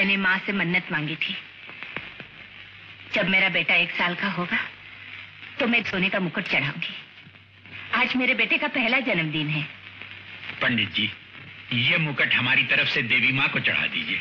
मैंने माँ से मन्नत मांगी थी, जब मेरा बेटा 1 साल का होगा तो मैं सोने का मुकुट चढ़ाऊंगी। आज मेरे बेटे का पहला जन्मदिन है। पंडित जी, ये मुकुट हमारी तरफ से देवी माँ को चढ़ा दीजिए।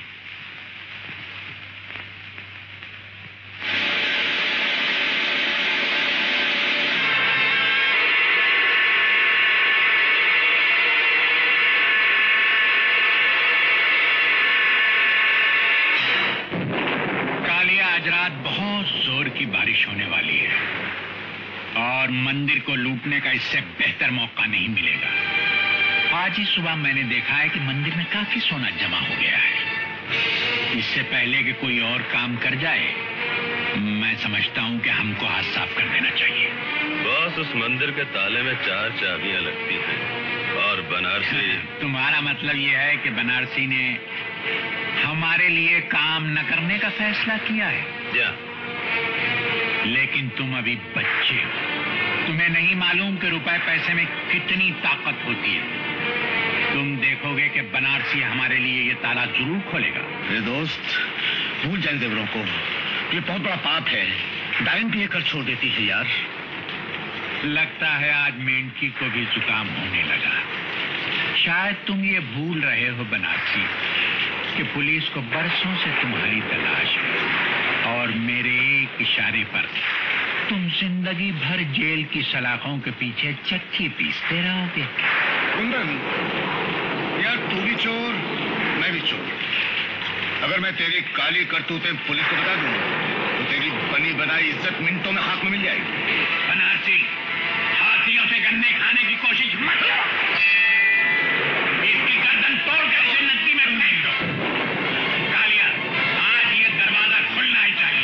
आज रात बहुत जोर की बारिश होने वाली है और मंदिर को लूटने का इससे बेहतर मौका नहीं मिलेगा। आज ही सुबह मैंने देखा है कि मंदिर में काफी सोना जमा हो गया है। इससे पहले कि कोई और काम कर जाए, मैं समझता हूं कि हमको हाथ साफ कर देना चाहिए। बॉस, उस मंदिर के ताले में 4 चाबियां लगती हैं और बनारसी तुम्हारा मतलब यह है कि बनारसी ने हमारे लिए काम न करने का फैसला किया है? क्या? लेकिन तुम अभी बच्चे हो, तुम्हें नहीं मालूम कि रुपए पैसे में कितनी ताकत होती है। तुम देखोगे कि बनारसी हमारे लिए ये ताला जरूर खोलेगा। मेरे दोस्त, भूल जाए देवरों को, ये बहुत बड़ा पाप है। डायन भी ये कर छोड़ देती है यार। लगता है आज मेंढकी को भी जुकाम होने लगा। शायद तुम ये भूल रहे हो बनारसी कि पुलिस को बरसों से तुम्हारी तलाश है और मेरे एक इशारे पर तुम जिंदगी भर जेल की सलाखों के पीछे चक्की पीसते रहोगे। कुंदन, यार तू भी चोर, मैं भी चोर। अगर मैं तेरी काली करतूतें पुलिस को बता दूं तो तेरी बनी बनाई इज्जत मिनटों में हाथ में मिल जाएगी। बनारसी, हाथियों से गन्ने खाने की कोशिश मत करो। इसकी गर्दन तोड़ कर इसे नदी में फेंक दो। कालिया, आज ये दरवाजा खुलना ही चाहिए।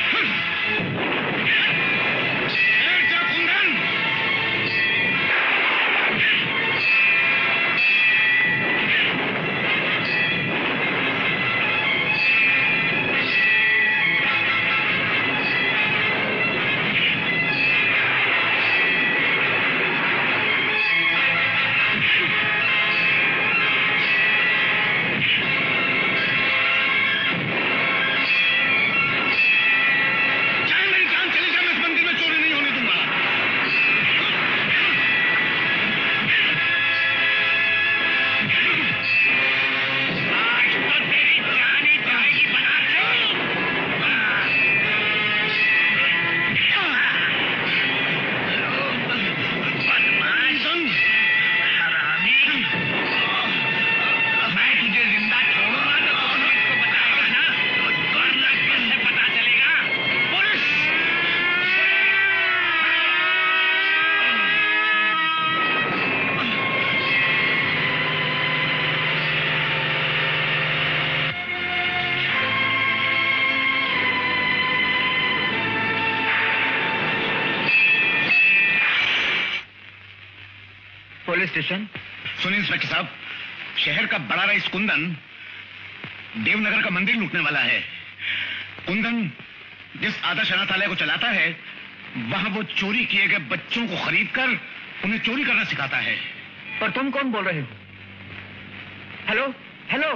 Police station. सुनिए इंस्पेक्टर साहब, शहर का बड़ा रईस कुंदन देवनगर का मंदिर लूटने वाला है। कुंदन जिस आदर्श अनाथालय को चलाता है, वहां वो चोरी किए गए बच्चों को खरीद कर उन्हें चोरी करना सिखाता है। पर तुम कौन बोल रहे हो? Hello hello.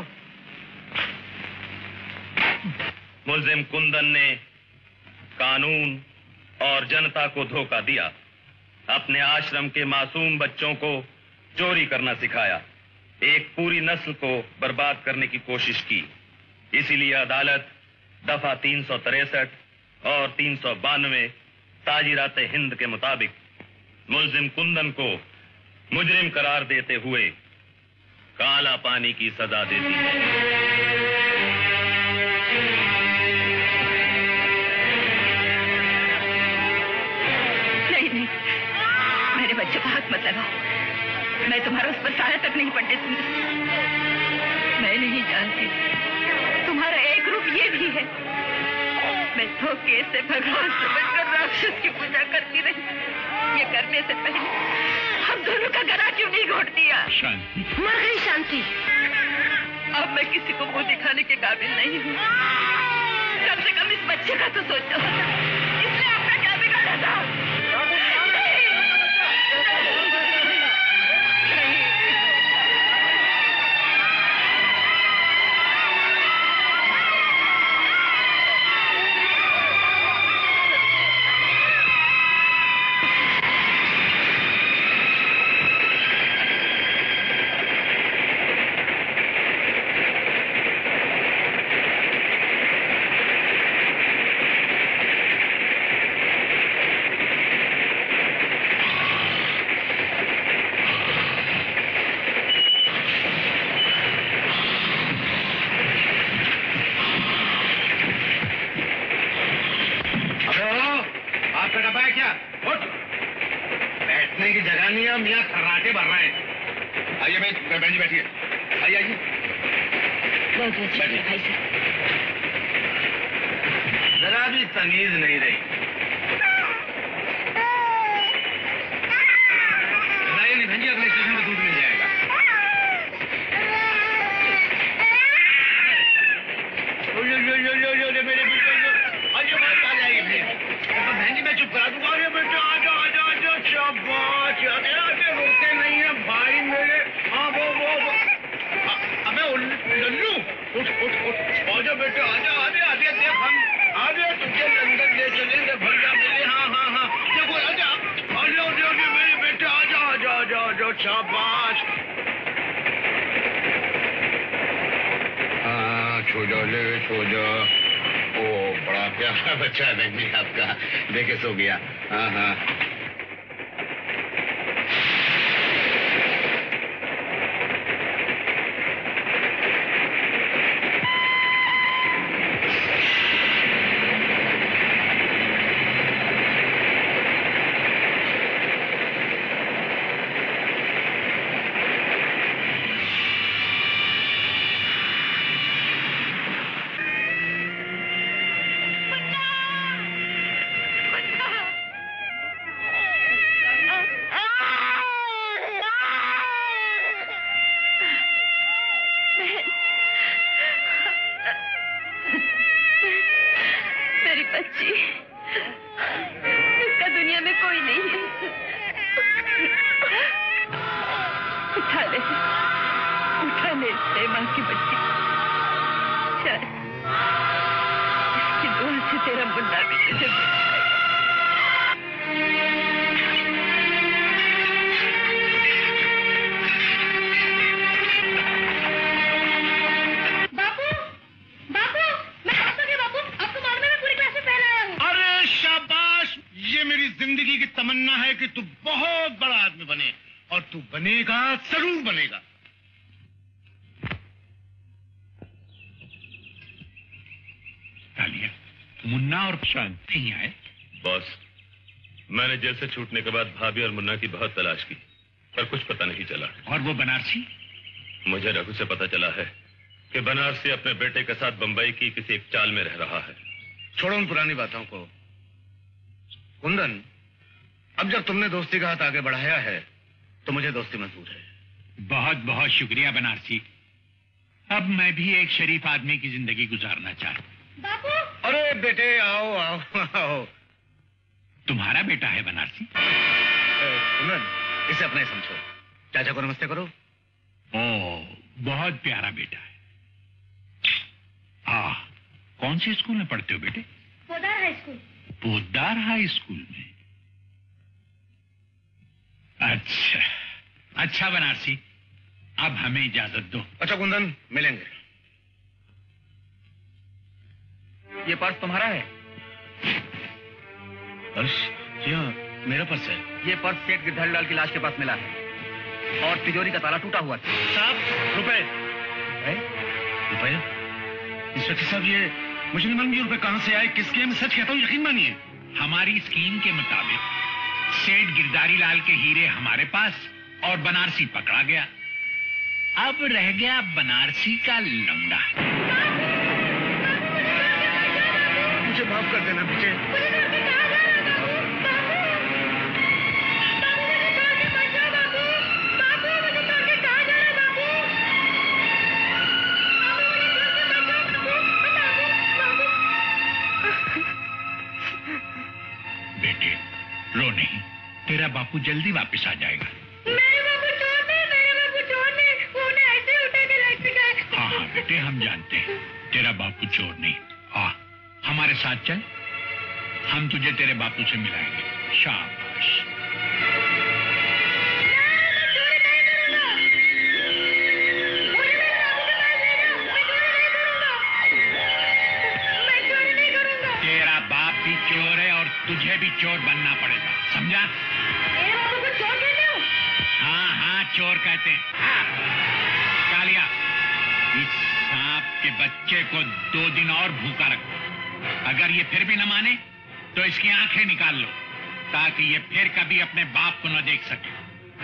मुल्जिम कुंदन ने कानून और जनता को धोखा दिया, अपने आश्रम के मासूम बच्चों को चोरी करना सिखाया, एक पूरी नस्ल को बर्बाद करने की कोशिश की। इसीलिए अदालत दफा 363 और 392 ताजीरात हिंद के मुताबिक मुल्जिम कुंदन को मुजरिम करार देते हुए काला पानी की सजा देती है। मेरे बच्चों का हाथ मत लगाओ। मैं तुम्हारा उस पर साया तक नहीं पड़ने दूंगी। मैं नहीं जानती तुम्हारा एक रूप ये भी है। मैं धोखे से भगवान समझकर राक्षस की पूजा करती रही। ये करने से पहले हम दोनों का गला क्यों नहीं घोट दिया? शांति। मर गई शांति। अब मैं किसी को मुंह दिखाने के काबिल नहीं हूँ। कम से कम इस बच्चे का तो सोचो। इसने अपना क्या बिगाड़ा था? पाया क्या? उठ, बैठने की जगह नहीं है, मियाँ खर्राटे भर रहे हैं। आइए बहन जी बैठिए, आइए आइए। बहुत बैठिए भाई साहब। जरा भी तमीज नहीं रही। नहीं बहन जी, अगले स्टेशन में दूध मिल जाएगा। मेरे बहन जी मैं चुप करा दूंगा। अरे बेटे आजा आजा आजा, शाबाश। अरे रोते नहीं है भाई मेरे। हाँ वो अबे लल्लू, उठ उठ उठ, आजा बेटे आजा। आगे आगे देख, हम आगे तुझे लंदन ले चलेंगे भैया मेरे। हाँ हाँ हाँ, देखो आजा आजा आजा मेरे बेटे, आजा आजा आजा आजा, शाबाश। हाँ सो जाओ। ओ बड़ा प्यारा बच्चा है बहन जी आपका, देखे सो गया। हाँ हाँ जेल से छूटने के बाद भाभी और मुन्ना की बहुत तलाश की, पर कुछ पता नहीं चला। और वो बनारसी? मुझे रघु से पता चला है कि बनारसी अपने बेटे के साथ बंबई की किसी एक चाल में रह रहा है। छोड़ो उन पुरानी बातों को। कुंदन, अब जब तुमने दोस्ती का हाथ आगे बढ़ाया है तो मुझे दोस्ती मंजूर है। बहुत बहुत शुक्रिया बनारसी। अब मैं भी एक शरीफ आदमी की जिंदगी गुजारना चाहता हूँ। बापू! अरे बेटे आओ आओ आओ। तुम्हारा बेटा है बनारसी? कुंदन, इसे अपना ही समझो। चाचा को नमस्ते करो। ओ, बहुत प्यारा बेटा है। कौन से स्कूल में पढ़ते हो बेटे? Poddar high school. Poddar high school में? अच्छा अच्छा बनारसी, अब हमें इजाजत दो। अच्छा कुंदन, मिलेंगे। ये पर्स तुम्हारा है? पर्स? हाँ, मेरा पर्स है। ये पर्स सेठ गिरधरलाल की लाश के पास मिला है और तिजोरी का ताला टूटा हुआ था। साहब, रुपए। इंस्पेक्टर साहब, ये मुझे नहीं मालूम ये रुपए कहां से आए, किसके हैं। मैं सच कहता हूँ, यकीन मानिए। हमारी स्कीम के मुताबिक सेठ गिरधारी लाल के हीरे हमारे पास और बनारसी पकड़ा गया। अब रह गया बनारसी का लौंडा। मुझे माफ कर देना बेटे। बेटे रो नहीं, तेरा बापू जल्दी वापस आ जाएगा। मेरे बापू छोड़ दे, वो उन्हें ऐसे उठा के लाइट पे गए। हाँ बेटे, हम जानते हैं तेरा बापू चोर नहीं। हमारे साथ चल, हम तुझे तेरे बापू से मिलाएंगे। शाबाश। तेरा बाप भी चोर है और तुझे भी चोर बनना पड़ेगा, समझा? मेरे बापू को चोर कहते हो? हाँ, चोर कहते हैं। कालिया, इस सांप के बच्चे को 2 दिन और भूखा रखो। अगर ये फिर भी न माने तो इसकी आंखें निकाल लो। ताकि ये फिर कभी अपने बाप को न देख सके।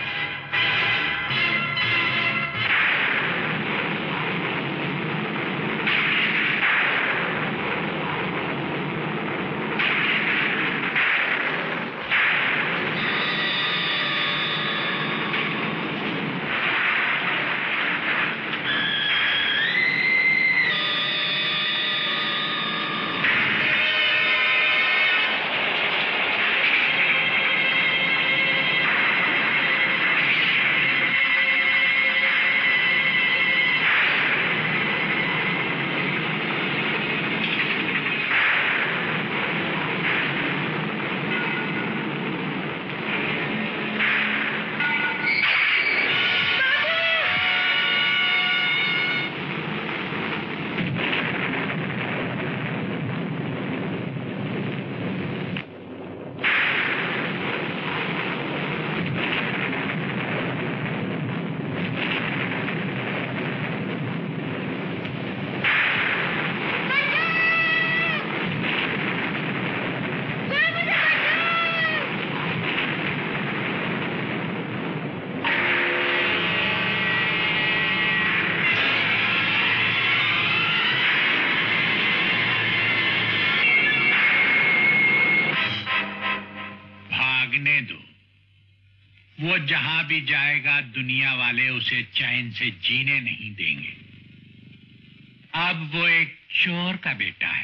वो जहां भी जाएगा दुनिया वाले उसे चैन से जीने नहीं देंगे। अब वो एक चोर का बेटा है।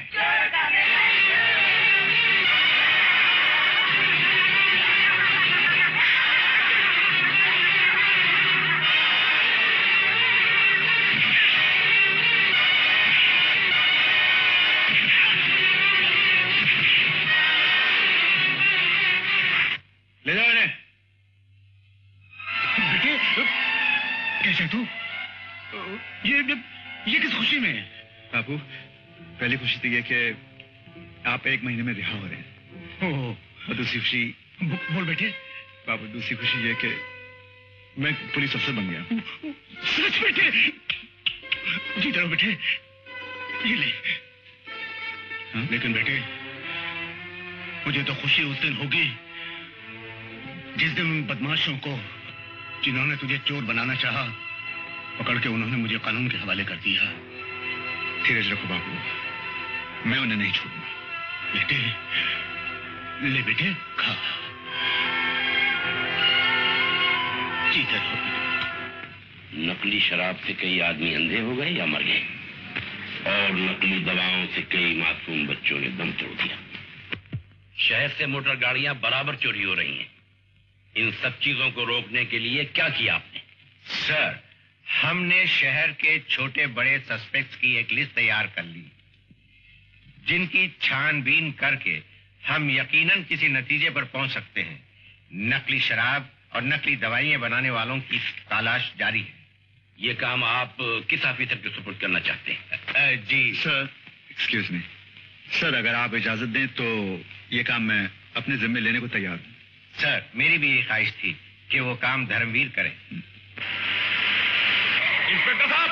ले जाओ इन्हें। कैसे तू? ये किस खुशी में? बाबू, पहली खुशी तो ये कि आप 1 महीने में रिहा हो रहे हैं। और दूसरी खुशी बोल बेटे। बाबू, दूसरी खुशी ये कि मैं पुलिस अफसर बन गया। सच बेटे? जीते रहो बेटे। ये ले। हाँ? लेकिन बेटे, मुझे तो खुशी उस दिन होगी जिस दिन उन बदमाशों को जिन्होंने तुझे चोर बनाना चाहा पकड़ के उन्होंने मुझे कानून के हवाले कर दिया। धीरज रखो बाबू, मैं उन्हें नहीं छोड़ूंगा। बेटे, ले बेटे, खा। जीते रहो बेटे। नकली शराब से कई आदमी अंधे हो गए या मर गए, और नकली दवाओं से कई मासूम बच्चों ने दम तोड़ दिया। शहर से मोटर गाड़ियां बराबर चोरी हो रही हैं। इन सब चीजों को रोकने के लिए क्या किया आपने? सर, हमने शहर के छोटे बड़े सस्पेक्ट्स की एक लिस्ट तैयार कर ली, जिनकी छानबीन करके हम यकीनन किसी नतीजे पर पहुंच सकते हैं। नकली शराब और नकली दवाइयां बनाने वालों की तलाश जारी है। ये काम आप किस ऑफिसर के सुपुर्द करना चाहते हैं? जी सर, एक्सक्यूज मी सर, अगर आप इजाजत दें तो ये काम मैं अपने जिम्मे लेने को तैयार हूं। सर, मेरी भी ये ख्वाहिश थी कि वो काम धर्मवीर करें। इंस्पेक्टर साहब,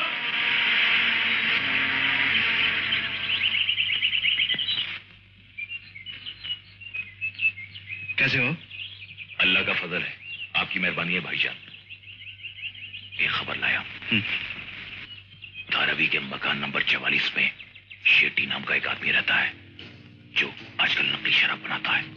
कैसे हो? अल्लाह का फजल है, आपकी मेहरबानी है भाईजान। एक खबर लाया। धारावी के मकान नंबर 44 में शेट्टी नाम का एक आदमी रहता है जो आजकल नकली शराब बनाता है।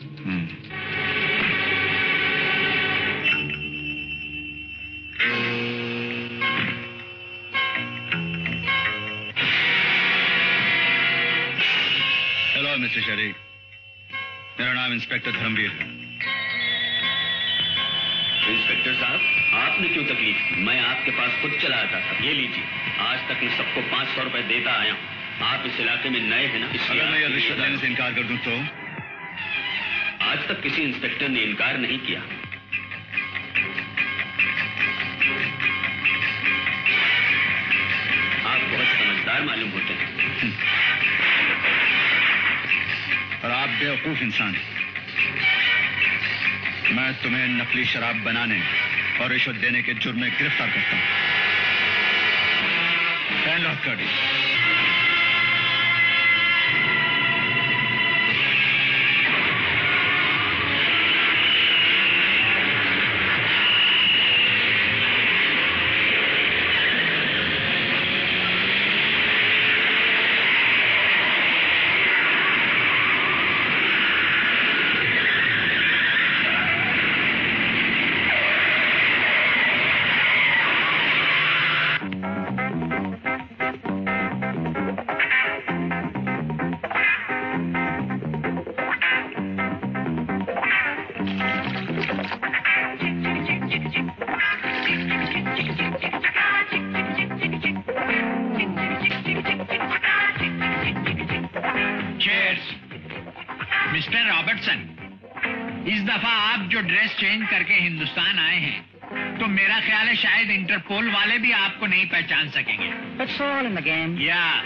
हेलो मिस्टर शरीफ, मेरा नाम इंस्पेक्टर धर्मवीर है। इंस्पेक्टर साहब, आपने क्यों तकलीफ? मैं आपके पास खुद चला आता था। ये लीजिए, आज तक मैं सबको 500 रुपए देता आया हूँ। आप इस इलाके में नए हैं ना, इसलिए अगर मैं ये रिश्वत लेने से इनकार कर दूं तो? आज तक किसी इंस्पेक्टर ने इनकार नहीं किया। आप बहुत समझदार मालूम होते हैं। और आप बेवकूफ इंसान हैं। मैं तुम्हें नकली शराब बनाने और रिश्वत देने के जुर्म में गिरफ्तार करता हूं। हैंड ऑफ कर दी। इस दफा आप जो ड्रेस चेंज करके हिंदुस्तान आए हैं, तो मेरा ख्याल है शायद इंटरपोल वाले भी आपको नहीं पहचान सकेंगे। It's all in the game.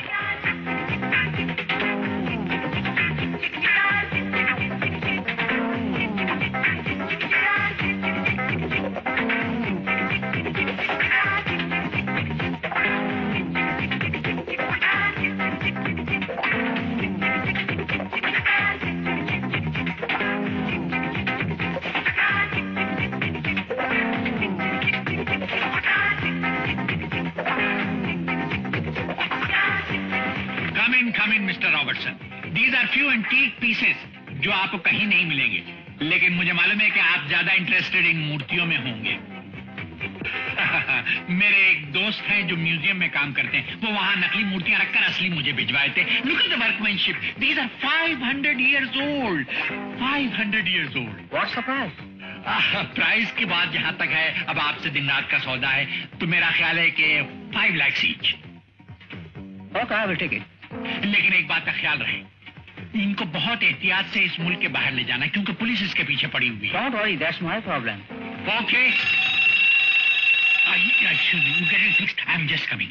Mister Robertson, these are few antique pieces जो आपको कहीं नहीं मिलेंगे, लेकिन मुझे मालूम है कि आप ज्यादा इंटरेस्टेड इन मूर्तियों में होंगे। मेरे एक दोस्त हैं जो म्यूजियम में काम करते हैं, वो वहां नकली मूर्तियां रखकर असली मुझे भिजवाए थे। Look at the workmanship, these are 500 years old, 500 years old। What's the price? Price की बात जहां तक है, अब आपसे दिन रात का सौदा है, तो मेरा ख्याल है कि 5 lakhs each। Okay, I will take it। लेकिन एक बात का ख्याल रहे, इनको बहुत एहतियात से इस मुल्क के बाहर ले जाना, क्योंकि पुलिस इसके पीछे पड़ी हुई है। Don't worry, that's my problem। Okay। You get it fixed. I'm just coming।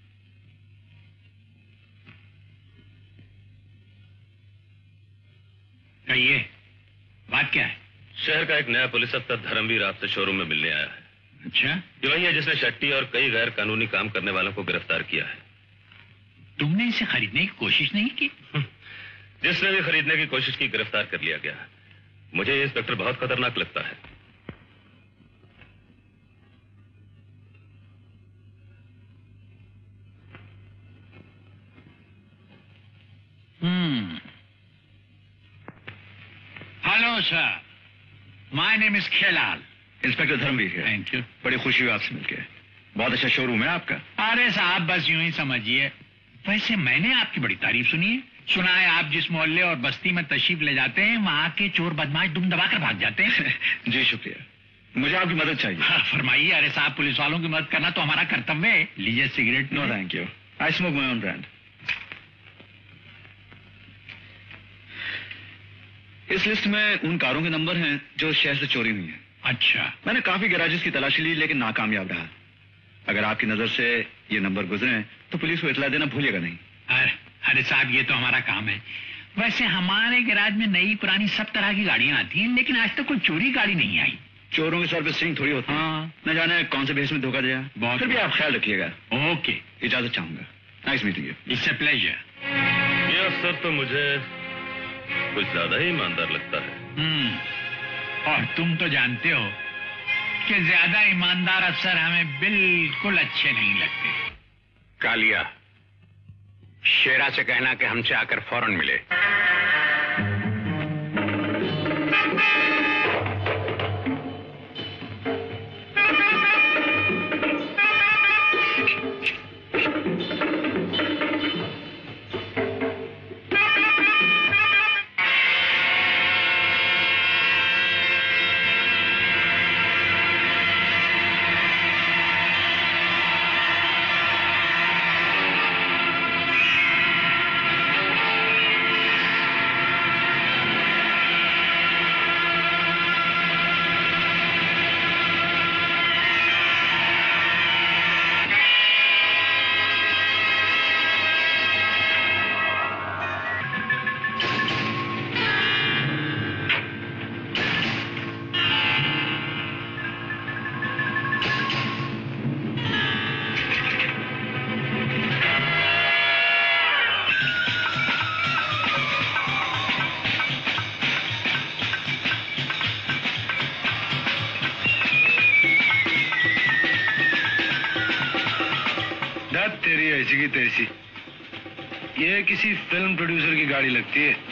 कहिए, बात क्या है? शहर का एक नया पुलिस अफसर धर्मवीर आपसे शोरूम में मिलने आया है। अच्छा? ये वही है जिसने शट्टी और कई गैर कानूनी काम करने वालों को गिरफ्तार किया है। तुमने इसे खरीदने की कोशिश नहीं की? जिसने भी खरीदने की कोशिश की, गिरफ्तार कर लिया गया। मुझे ये इंस्पेक्टर बहुत खतरनाक लगता है। Hello sir, my name is Khelal. Inspector Dharamveer है। Thank you. बड़ी खुशी हुई आपसे मिलकर। बहुत अच्छा शोरूम है आपका। अरे साहब, बस यूं ही समझिए। वैसे मैंने आपकी बड़ी तारीफ सुनी है। सुना है आप जिस मोहल्ले और बस्ती में तशरीफ ले जाते हैं, वहाँ के चोर बदमाश दुम दबाकर भाग जाते हैं। जी शुक्रिया, मुझे आपकी मदद चाहिए। हाँ, फरमाइए। अरे साहब, पुलिस वालों की मदद करना तो हमारा कर्तव्य है। लीजिए cigarette. No thank you, I smoke my own brand. इस लिस्ट में उन कारों के नंबर हैं जो शहर से चोरी हुई हैं। अच्छा। मैंने काफी गैराजेस की तलाशी ली, लेकिन नाकामयाब रहा। अगर आपकी नजर से ये नंबर गुजरे तो पुलिस को इतला देना भूलिएगा नहीं। अरे साहब, ये तो हमारा काम है। वैसे हमारे गैराज में नई पुरानी सब तरह की गाड़ियां आती हैं, लेकिन आज तक कोई चोरी गाड़ी नहीं आई। चोरों के सर पे सिंह थोड़ी होती है। हाँ। न जाने कौन से भेष में धोखा दिया। फिर भी आप ख्याल रखिएगा। ओके, इजाजत चाहूंगा। Nice meeting you. It's a pleasure. ये अफसर तो मुझे कुछ ज्यादा ही ईमानदार लगता है। और तुम तो जानते हो कि ज्यादा ईमानदार अफसर हमें बिल्कुल अच्छे नहीं लगते। कालिया, शेरा से कहना कि हमसे आकर फौरन मिले। ऐसी की तैसी। ये किसी फिल्म प्रोड्यूसर की गाड़ी लगती है।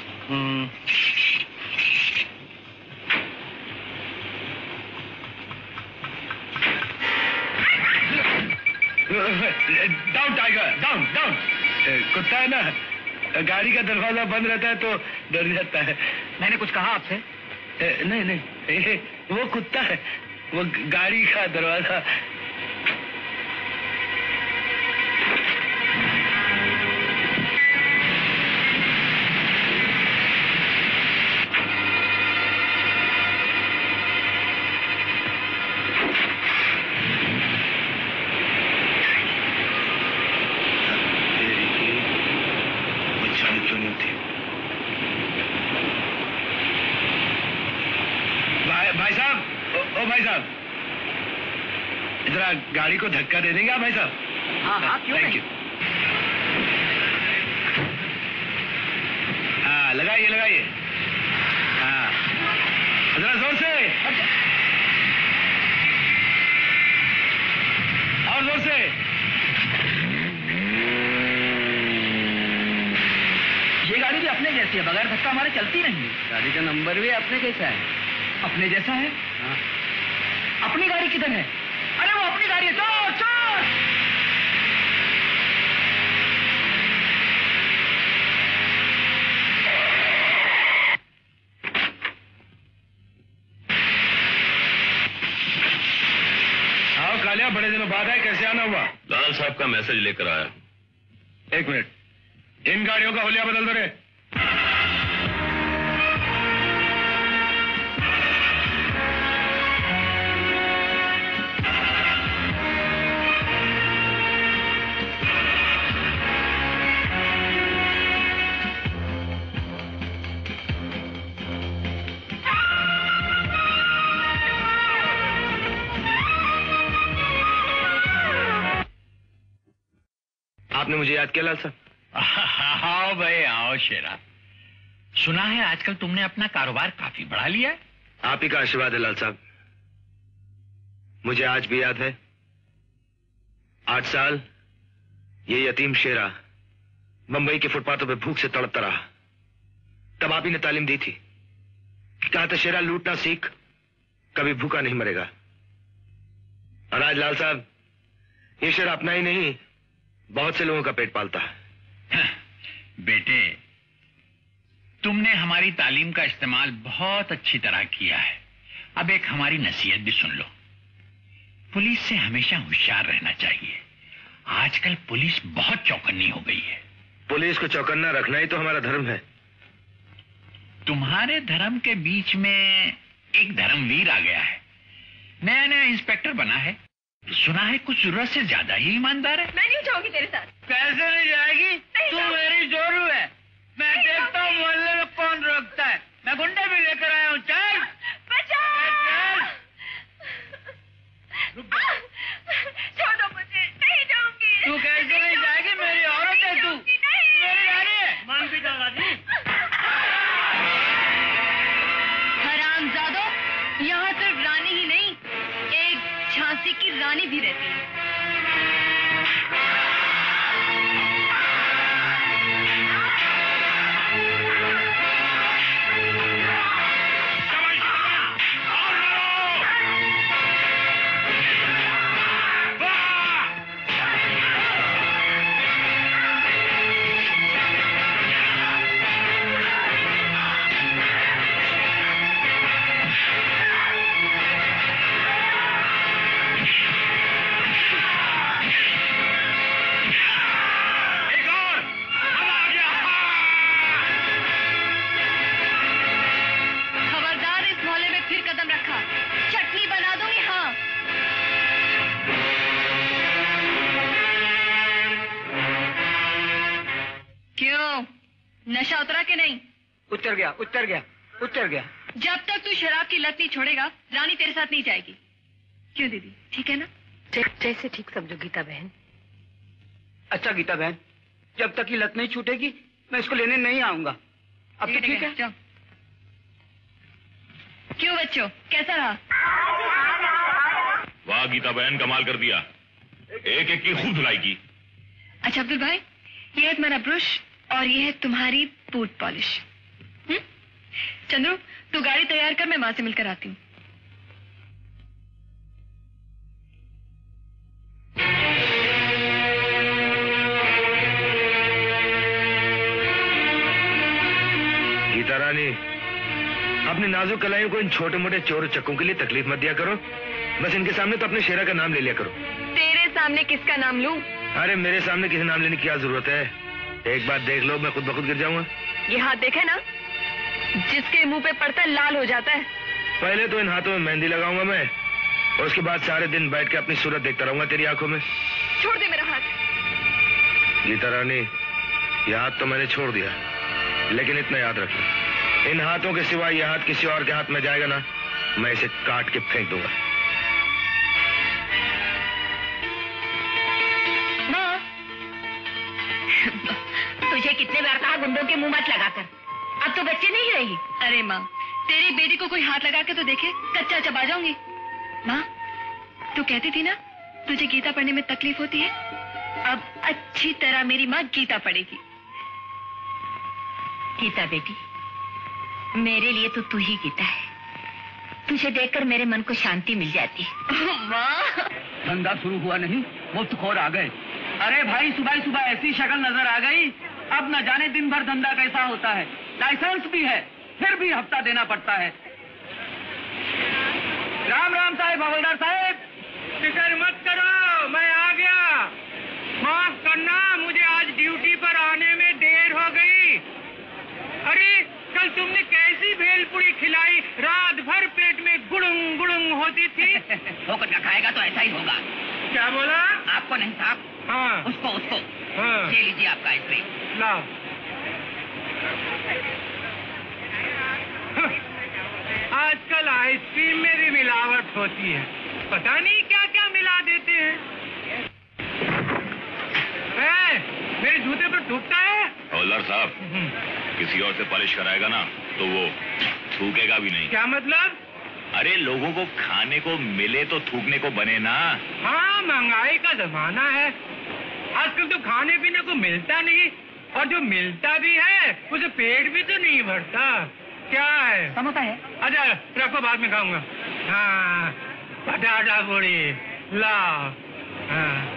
Down tiger, down down. कुत्ता है ना, गाड़ी का दरवाजा बंद रहता है तो डर जाता है। मैंने कुछ कहा आपसे? नहीं नहीं, वो कुत्ता है, वो गाड़ी का दरवाजा। भाई साहब, ओ भाई साहब, जरा गाड़ी को धक्का दे देंगे आप भाई साहब? हाँ हाँ, क्यों नहीं? हाँ, लगाइए लगाइए। हाँ, जरा जोर से, और जोर से। ये गाड़ी भी अपने जैसी है, बगैर धक्का हमारे चलती नहीं। गाड़ी का नंबर भी अपने जैसा है। अपने जैसा है? हाँ। अपनी गाड़ी किधर है? अरे वो अपनी गाड़ी है, चोर चोर! आओ कालिया, बड़े दिनों बाद आए, कैसे आना हुआ? लाल साहब का मैसेज लेकर आया। एक मिनट, इन गाड़ियों का हुलिया बदल दो रे। आपने मुझे याद किया लाल साहब? आओ भाई आओ शेरा। सुना है आजकल तुमने अपना कारोबार काफी बढ़ा लिया है। आप ही का आशीर्वाद है लाल साहब। मुझे आज भी याद है, 8 साल ये यतीम शेरा बंबई के फुटपाथों पे भूख से तड़पता रहा। तब आप ही ने तालीम दी थी कि कहा था, शेरा लूटना सीख, कभी भूखा नहीं मरेगा। और आज लाल साहब, ये शेरा अपना ही नहीं, बहुत से लोगों का पेट पालता है। बेटे, तुमने हमारी तालीम का इस्तेमाल बहुत अच्छी तरह किया है। अब एक हमारी नसीहत भी सुन लो। पुलिस से हमेशा होशियार रहना चाहिए। आजकल पुलिस बहुत चौकन्नी हो गई है। पुलिस को चौकन्ना रखना ही तो हमारा धर्म है। तुम्हारे धर्म के बीच में एक धर्मवीर आ गया है, नया नया इंस्पेक्टर बना है। सुना है कुछ जरूरत से ज्यादा ही ईमानदार है। मैं नहीं जाऊंगी तेरे साथ। कैसे नहीं जाएगी? तू मेरी जोरू है। मैं देखता हूँ मोहल्ले में कौन रोकता है। मैं गुंडे भी लेकर आया हूँ। चल बचाओ! छोड़ दो मुझे, नहीं जाऊंगी। तू कैसे नहीं जाएगी? मेरी औरत है तू, मेरी रानी है। मान भी जाओ रानी। हरामजादो, यहाँ सिर्फ रानी ही नहीं, एक झांसी की रानी भी रहती है। नशा उतरा के नहीं? उतर गया, उतर गया, उतर गया। जब तक तू शराब की लत नहीं छोड़ेगा, रानी तेरे साथ नहीं जाएगी। क्यों दीदी, ठीक है ना? जैसे ठीक समझो गीता बहन। अच्छा गीता बहन, जब तक ये लत नहीं छूटेगी मैं इसको लेने नहीं आऊंगा। अब तो ठीक है। जाओ। क्यों बच्चों, कैसा रहा? वाह गीता बहन, कमाल कर दिया। एक एक की खूब धुलाई की। अच्छा अब्दुल भाई, ये है तुम्हारा ब्रश और ये है तुम्हारी बूट पॉलिश। चंद्रू, तू गाड़ी तैयार कर, मैं मां से मिलकर आती हूँ। गीता रानी, अपनी नाजुक कलाइयों को इन छोटे मोटे चोर चक्कों के लिए तकलीफ मत दिया करो। बस इनके सामने तो अपने शेरा का नाम ले लिया करो। तेरे सामने किसका नाम लूं? अरे मेरे सामने किसी नाम लेने की क्या जरूरत है? एक बात देख लो, मैं खुद ब खुद गिर जाऊंगा। ये हाथ देखे ना, जिसके मुंह पे पड़ता है लाल हो जाता है। पहले तो इन हाथों में मेहंदी लगाऊंगा मैं, और उसके बाद सारे दिन बैठ के अपनी सूरत देखता रहूंगा तेरी आंखों में। छोड़ दे मेरा हाथ। गीता रानी, ये हाथ तो मैंने छोड़ दिया, लेकिन इतना याद रखना, इन हाथों के सिवा ये हाथ किसी और के हाथ में जाएगा ना, मैं इसे काट के फेंक दूंगा। माँ, तुझे कितने बार कहा गुंडों के मुंह मत लगाकर, अब तो बच्चे नहीं रही। अरे माँ, तेरी बेटी को कोई हाथ लगा के तो देखे, कच्चा चबा जाऊंगी। माँ, तू कहती थी ना तुझे गीता पढ़ने में तकलीफ होती है, अब अच्छी तरह मेरी माँ गीता पढ़ेगी। गीता बेटी, मेरे लिए तो तू ही गीता है। तुझे देखकर मेरे मन को शांति मिल जाती है। माँ, धंधा शुरू हुआ नहीं, मुफ्तखोर आ गए। अरे भाई, सुबह सुबह ऐसी शक्ल नजर आ गई, अब न जाने दिन भर धंधा कैसा होता है। लाइसेंस भी है, फिर भी हफ्ता देना पड़ता है। राम राम साहब, हवलदार साहब। फिक्र मत करो, मैं आ गया। माफ करना, मुझे आज ड्यूटी पर आने में देर हो गई। अरे कल तुमने कैसी भेलपुरी खिलाई, रात भर पेट में गुड़ुंग गुड़ुंग होती थी। ठोकर का खाएगा तो ऐसा ही होगा। क्या बोला? आपको नहीं साहब, हाँ उसको उसको। हाँ, ये लीजिए आपका आइसक्रीम। लाओ। आजकल आइसक्रीम में भी मिलावट होती है, पता नहीं क्या क्या मिला देते हैं। मेरे जूते पर थूकता है। हवलदार साहब, किसी और से पॉलिश कराएगा ना तो वो थूकेगा भी नहीं। क्या मतलब? अरे लोगों को खाने को मिले तो थूकने को बने ना। हाँ, महंगाई का जमाना है, आजकल तो खाने पीने को मिलता नहीं, और जो मिलता भी है उसे पेट भी तो नहीं भरता। क्या है? समोसा है। अच्छा रखो, बाद में खाऊंगा। हाँ, पटाटा पूरी लाओ। हाँ,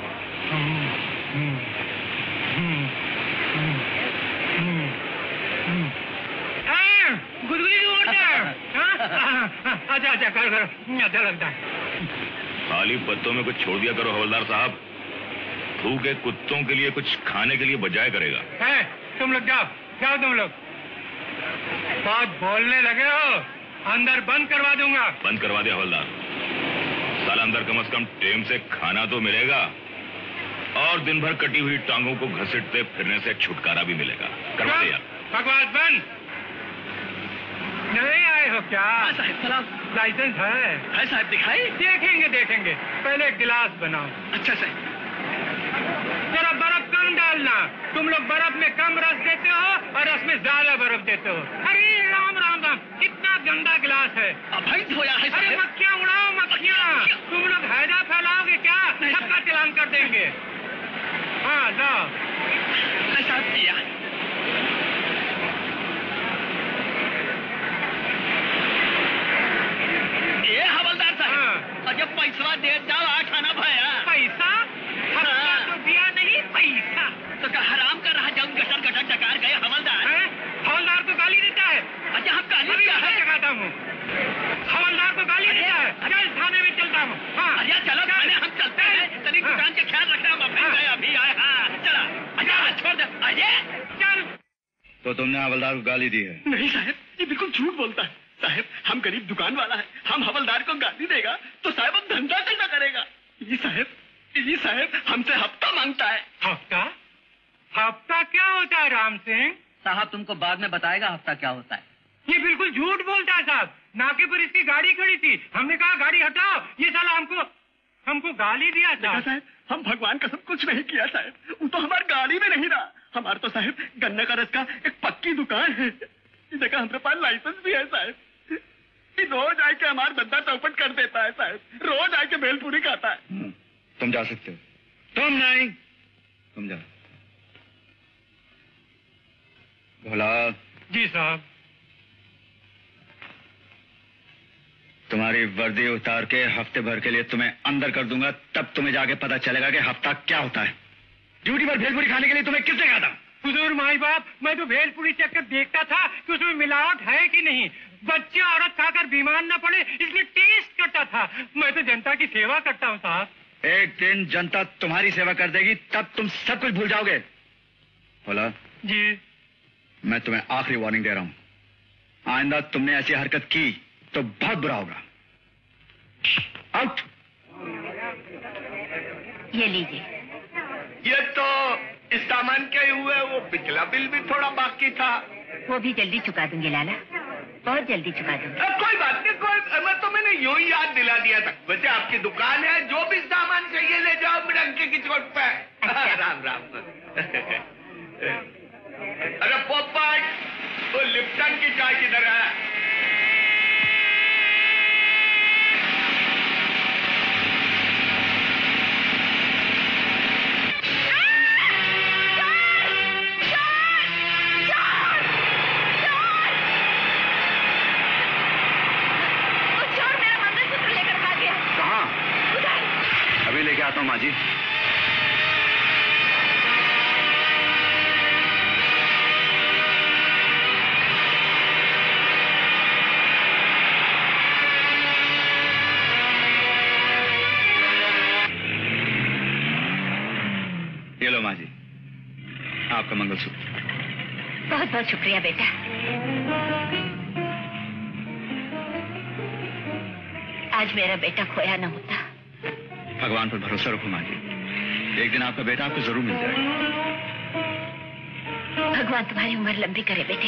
गुदगुदी उड़ता है। अच्छा अच्छा, करो अच्छा लगता है। खाली पत्तों में कुछ छोड़ दिया करो हवलदार साहब, भूखे कुत्तों के लिए कुछ खाने के लिए बजाय करेगा। है, तुम लोग जाओ जाओ, तुम लोग बहुत बोलने लगे हो, अंदर बंद करवा दूंगा। बंद करवा दिया हवलदार। साला अंदर कम से कम टाइम से खाना तो मिलेगा, और दिन भर कटी हुई टांगों को घसीटते फिरने से छुटकारा भी मिलेगा। करवा दे यार। बकवास बंद। नहीं आए हो क्या? साहब सलाम। लाइसेंस है साहब, दिखाई। देखेंगे देखेंगे, पहले एक गिलास बनाओ। अच्छा साहब। जरा बर्फ कम डालना, तुम लोग बर्फ में कम रस देते हो और रस में ज्यादा बर्फ देते हो। अरे राम राम राम, कितना गंदा गिलास है। अभी धोया है। अरे मक्खियाँ उड़ाओ मक्खियाँ, तुम लोग हैजा फैलाओगे क्या? सबका चालान कर देंगे। हाँ जाओ। ऐसा किया। ये हवलदार साहब, अजब पैसा दे जाओ, आठाना भाया। पैसा? हफ्ता तो दिया नहीं, पैसा तो क्या हराम कर रहा? जाऊं गटर गटर डकार गए हवलदार। हवलदार को गाली देता है। अच्छा, हम गाली लगाता हूँ। हवलदार को गाली देता है। चल थाने में चलता हूँ। हाँ अरे चलो थाने हम चलते हैं, तेरी दुकान का ख्याल रखना। हम अभी आए। हाँ चला। अच्छा छोड़ दे। अजय चल। तो तुमने हवलदार को गाली दी है? नहीं साहब, ये बिल्कुल झूठ बोलता है। साहब, हम गरीब दुकान वाला है, हम हवलदार को गाली देगा तो साहब हम धंधा कैसा करेगा? ये साहब हमसे हफ्ता मांगता है। हफ्ता? हफ्ता क्या होता है राम सिंह? साहब तुमको बाद में बताएगा हफ्ता क्या होता है। ये बिल्कुल झूठ बोलता है साहब। नाके पर इसकी गाड़ी खड़ी थी, हमने कहा गाड़ी हटाओ, ये साला हमको गाली दिया साहब। हम भगवान कसम कुछ नहीं किया साहब, वो तो हमारी गाड़ी में नहीं रहा। हमारे तो साहब गन्ना का रस का एक पक्की दुकान है, देखा हमारे पास लाइसेंस भी है साहब। रोज आके हमारा धंधा चौपट कर देता है साहब, रोज आके भेलपुरी खाता है। तुम जा सकते हो। तुम नहीं, तुम जाओ। भोला। जी साहब। तुम्हारी वर्दी उतार के हफ्ते भर के लिए तुम्हें अंदर कर दूंगा, तब तुम्हें जाके पता चलेगा कि हफ्ता क्या होता है। ड्यूटी पर भेलपुरी खाने के लिए तुम्हें किसने कहा था? हुजूर माई बाप, मैं तो भेलपुरी चेक कर देखता था कि उसमें मिलावट है कि नहीं। बच्चे औरत खाकर बीमार न पड़े इसलिए टेस्ट करता था। मैं तो जनता की सेवा करता हूँ साहब। एक दिन जनता तुम्हारी सेवा कर देगी, तब तुम सब कुछ भूल जाओगे। बोला जी। मैं तुम्हें आखिरी वार्निंग दे रहा हूं, आइंदा तुमने ऐसी हरकत की तो बहुत बुरा होगा। आउट। ये लीजिए। ये तो इस सामान के हुए, वो पिछला बिल भी थोड़ा बाकी था। वो भी जल्दी चुका दूंगी लाला। बहुत जल्दी चुका दूंगा। कोई बात नहीं, मैंने यूं ही याद दिला दिया था। वैसे आपकी दुकान है, जो भी सामान चाहिए ले जाओ मिडंके की चोट पे। अच्छा। राम राम। अरे पोपट, वो लिप्टन की चाय किधर है? लेके आता हूँ माँ जी। ये लो माँ जी, आपका मंगलसूत्र। बहुत बहुत शुक्रिया बेटा। आज मेरा बेटा खोया न होता। भगवान पर भरोसा रखो माँ जी, एक दिन आपका बेटा आपको जरूर मिल जाएगा। भगवान तुम्हारी उम्र लंबी करे बेटे।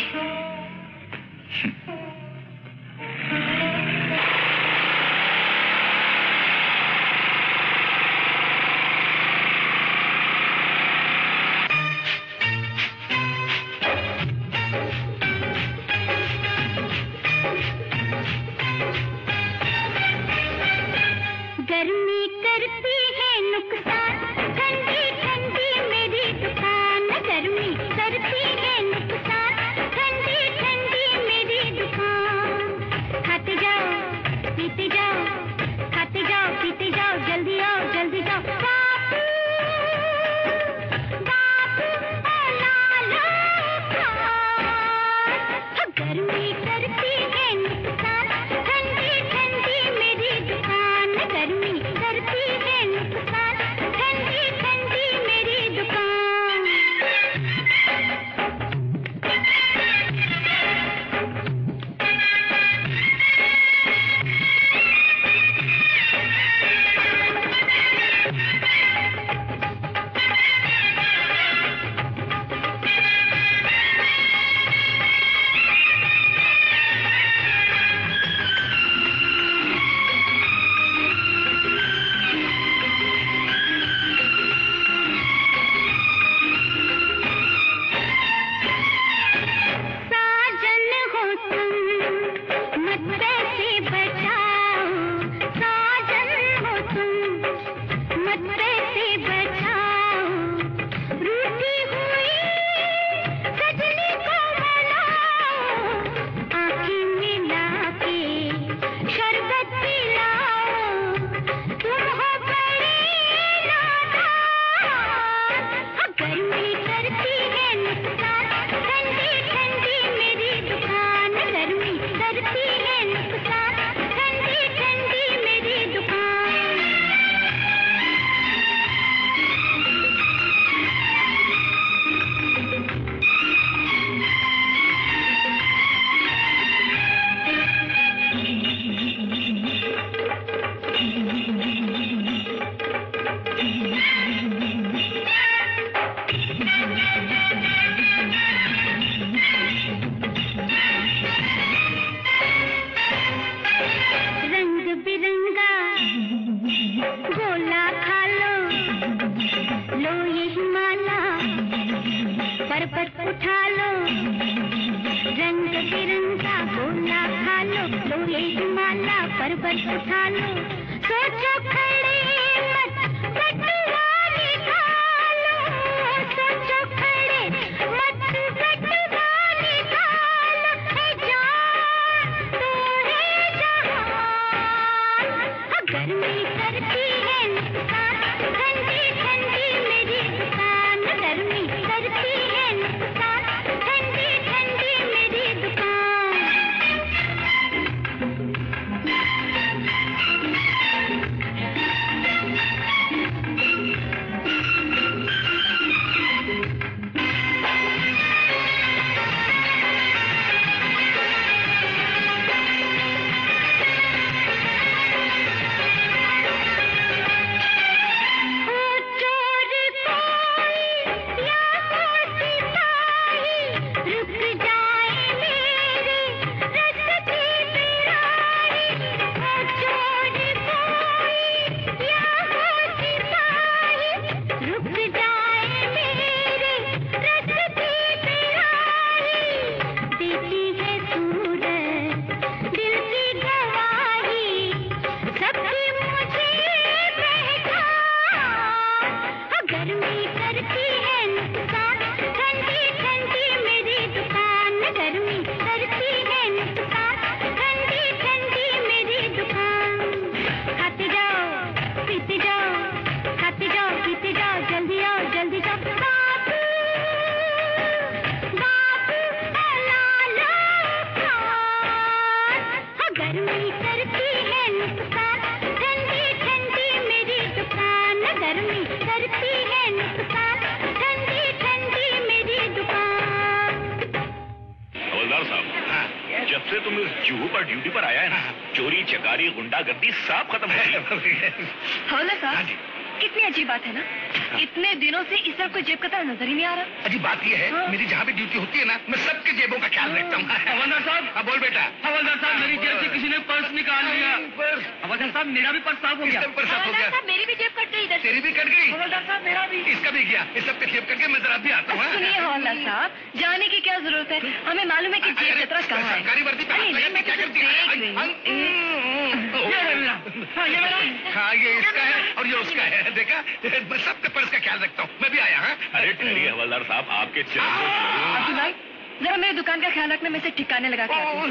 जुहू पर ड्यूटी पर आया है ना, चोरी चकारी गुंडागर्दी सब खत्म हो गई। हो ना साहब, कितनी अजीब बात है ना, इतने दिनों से इस तरफ कोई जेब कतरा नजर ही नहीं आ रहा। अजीब बात यह है, मेरी जहाँ भी ड्यूटी होती है ना, मैं सबके जेबों का ख्याल रखता हूँ। हवलदार साहब, हाँ बोल बेटा। हवलदार साहब, मेरी जेब से किसी ने पर्स निकाल लिया। हवलदार साहब, मेरा भी पर्स साफ हो गया। पर्स साफ हो गया। मेरी भी जेब कट गई इधर। तेरी भी कट गई? हवलदार साहब, मेरा भी। इसका भी गया। इस सबके जेब कट गए, मैं जरा भी आता हूँ। सुनिए हवलदार साहब, जाने की क्या जरूरत है, हमें मालूम है कि जेब कतरा कहाँ है। सरकारी वर्दी पे हाथ लगा के क्या करती है? ये मेरा। हाँ, ये इसका है और ये उसका है। देखा, मैं सबके पर्स का ख्याल रखता हूँ। मैं भी आया। हाँ, अरे ठहरिए हवलदार साहब, आपके अब्दुल भाई, जरा मेरी दुकान का ख्याल रखना, मैं इसे ठिकाने लगा के आती हूँ।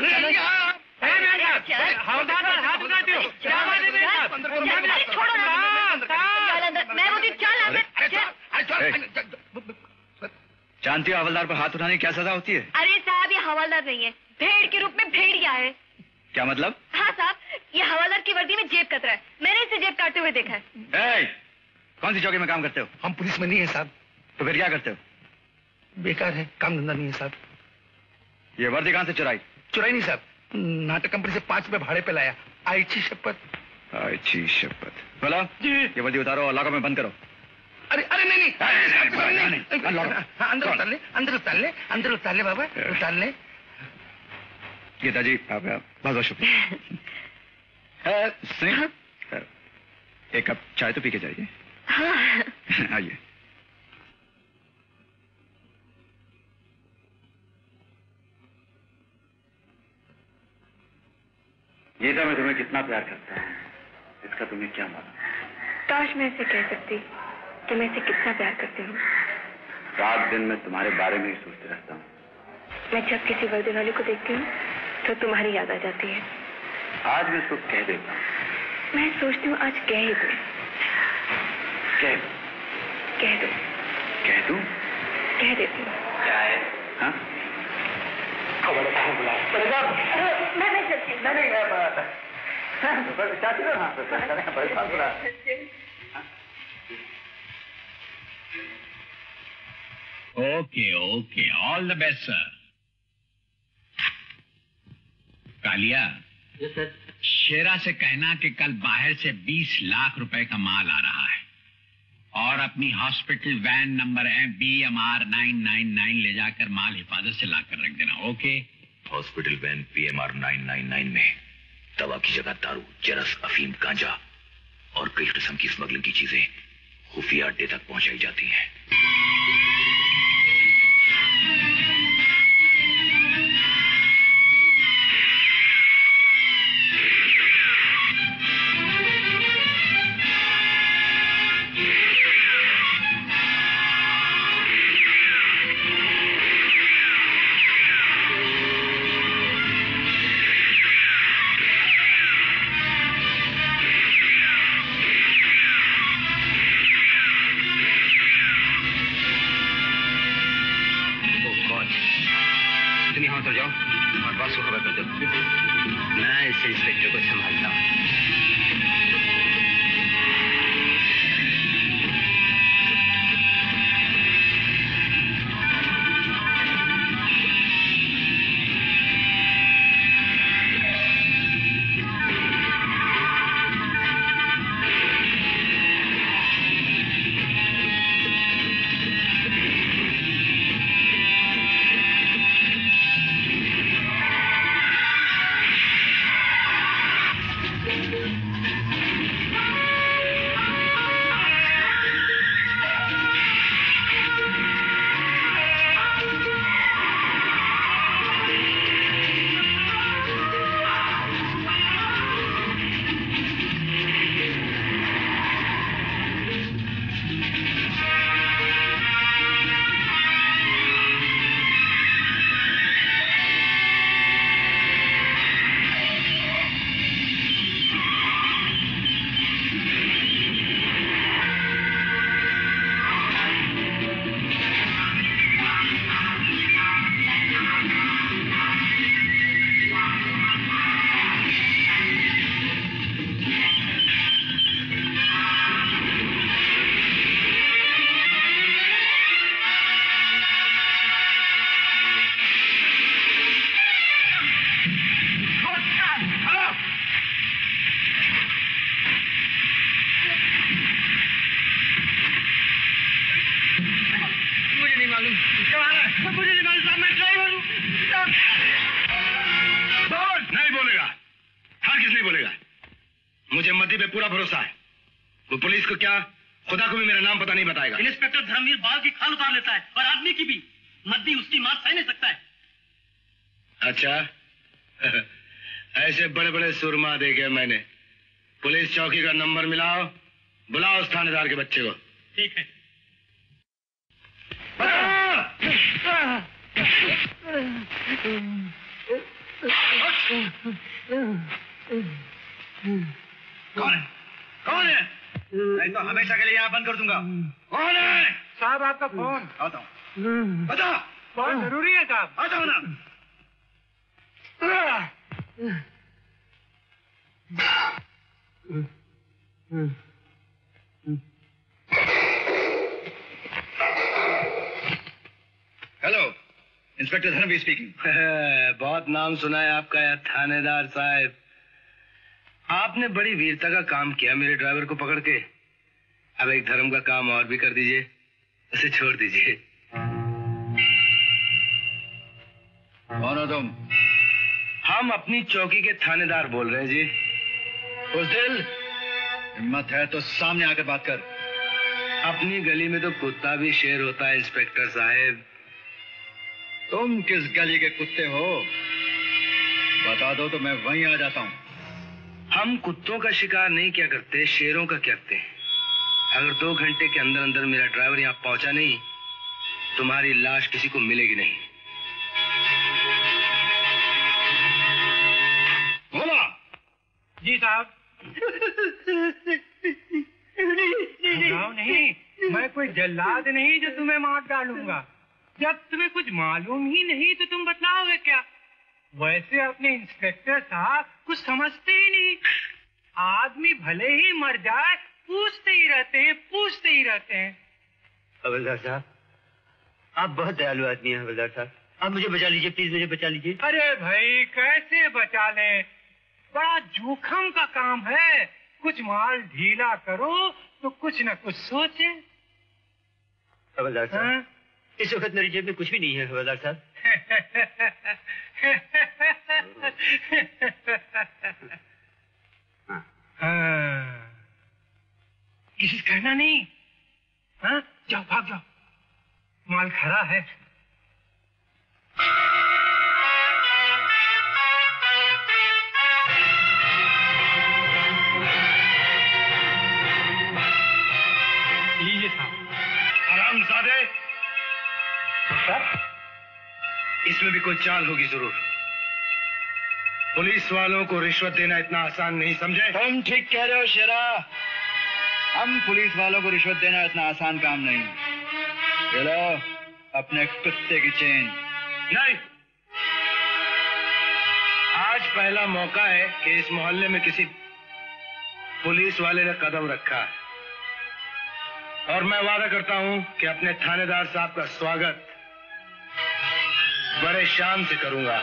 हवलदार साहब, हाथ उठा दो। क्या बात है मेरे साथ? छोड़ो ना, मैं वो चल अंदर। जानती हो हवलदार पर हाथ उठाने की क्या सजा होती है? अरे साहब, ये हवलदार नहीं है, भेड़ के रूप में भेड़िया है। क्या मतलब? हाँ साहब, ये हवलदार की वर्दी में जेब कतरा है, मैंने इसे जेब काटते हुए देखा है। कौन सी चौकी में काम करते हो? हम पुलिस में नहीं है साहब। तो फिर क्या करते हो? बेकार है, काम धंधा नहीं है साहब। ये वर्दी कहाँ से चुराई? चुराई नहीं साहब, नाटक कंपनी से 5 रुपए भाड़े पे लाया। आईची शपथ। अच्छी शपथ। बोलो जी, ये वर्दी उतारो और लॉकर में बंद करो। अरे अरे नहीं अंदर उतार ले, अंदर उतार ले, अंदर उतार ले बाबा, उतार ले। गीता जी, आप बहुत बहुत शुक्रिया। सुनिए, एक कप चाय तो पी के जाइए। आइए। गीता, मैं तुम्हें कितना प्यार करता हूँ, इसका तुम्हें क्या मालूम? काश मैं इसे कह सकती कि मैं इसे कितना प्यार करती हूँ। रात दिन मैं तुम्हारे बारे में ही सोचते रहता हूँ। मैं जब किसी वर्दी वाले को देखती हूँ तो तुम्हारी याद आ जाती है। आज मैं उसको कह देता हूँ। मैं सोचती हूँ आज कह ही दूँ। कह दो। कह दूँ? कह देती हूँ। क्या है? हाँ? मैं नहीं चलती। Okay okay, all the best sir. Kalia, Shera से कहना कि कल बाहर से 20 लाख रुपए का माल आ रहा है और अपनी हॉस्पिटल वैन नंबर है BMR 999 ले जाकर माल हिफाजत से लाकर रख देना। ओके? हॉस्पिटल वैन PMR 999 में दवा की जगह दारू, चरस, अफीम, गांजा और कई किस्म की स्मगलिंग की चीजें खुफिया अड्डे तक पहुंचाई जाती हैं। मैं इस इंस्पेक्टर को संभालता हूँ। मुझे मद्दी पे पूरा भरोसा है। वो पुलिस को क्या, खुदा को भी मेरा नाम पता नहीं बताएगा। इंस्पेक्टर धर्मवीर बाल की खाल उतार लेता है और आदमी की भी। मद्दी उसकी मार सह नहीं सकता है। अच्छा ऐसे बड़े बड़े सुरमा देखे मैंने। पुलिस चौकी का नंबर मिलाओ, बुलाओ उस थानेदार के बच्चे को। ठीक है। कौन है? कौन है? मैं तो हमेशा के लिए यहाँ बंद कर दूंगा। कौन है? साहब आपका फोन। आता हूँ। बताओ। बहुत जरूरी है साहब। आ जाओ ना। Hello, inspector Dharamveer speaking. बहुत नाम सुना है आपका यार थानेदार साहब। आपने बड़ी वीरता का काम किया मेरे ड्राइवर को पकड़ के। अब एक धर्म का काम और भी कर दीजिए, उसे छोड़ दीजिए। कौन हो तुम? हम अपनी चौकी के थानेदार बोल रहे हैं जी। बुज़दिल, हिम्मत है तो सामने आकर बात कर। अपनी गली में तो कुत्ता भी शेर होता है इंस्पेक्टर साहब। तुम किस गली के कुत्ते हो? बता दो तो मैं वहीं आ जाता हूँ। हम कुत्तों का शिकार नहीं क्या करते, शेरों का करते हैं। अगर 2 घंटे के अंदर अंदर मेरा ड्राइवर यहाँ पहुंचा नहीं, तुम्हारी लाश किसी को मिलेगी नहीं। बोला। जी साहब। नहीं, मैं कोई जल्लाद नहीं जो तुम्हें मार डालूंगा। जब तुम्हें कुछ मालूम ही नहीं तो तुम बतलाओगे क्या? वैसे अपने इंस्पेक्टर साहब कुछ समझते ही नहीं। आदमी भले ही मर जाए पूछते ही रहते हैं। हवलदार साहब, आप बहुत दयालु आदमी हैं। हवलदार साहब, आप मुझे बचा लीजिए, प्लीज मुझे बचा लीजिए। अरे भाई कैसे बचा लें? बड़ा जोखिम का काम है। कुछ माल ढीला करो तो कुछ न कुछ सोचे। हवलदार साहब, इस वक्त मेरी जेब में कुछ भी नहीं है हवलदार साहब। किसी से कहना नहीं। हाँ, जाओ भाग जाओ, माल खरा है। लीजिए साहब। हरामजादे, इसमें भी कोई चाल होगी जरूर। पुलिस वालों को रिश्वत देना इतना आसान नहीं समझे। तुम ठीक कह रहे हो शेरा, हम पुलिस वालों को रिश्वत देना इतना आसान काम नहीं। ये लो अपने कुत्ते की चेन। नहीं, आज पहला मौका है कि इस मोहल्ले में किसी पुलिस वाले ने कदम रखा है, और मैं वादा करता हूं कि अपने थानेदार साहब का स्वागत बड़े शान से करूंगा।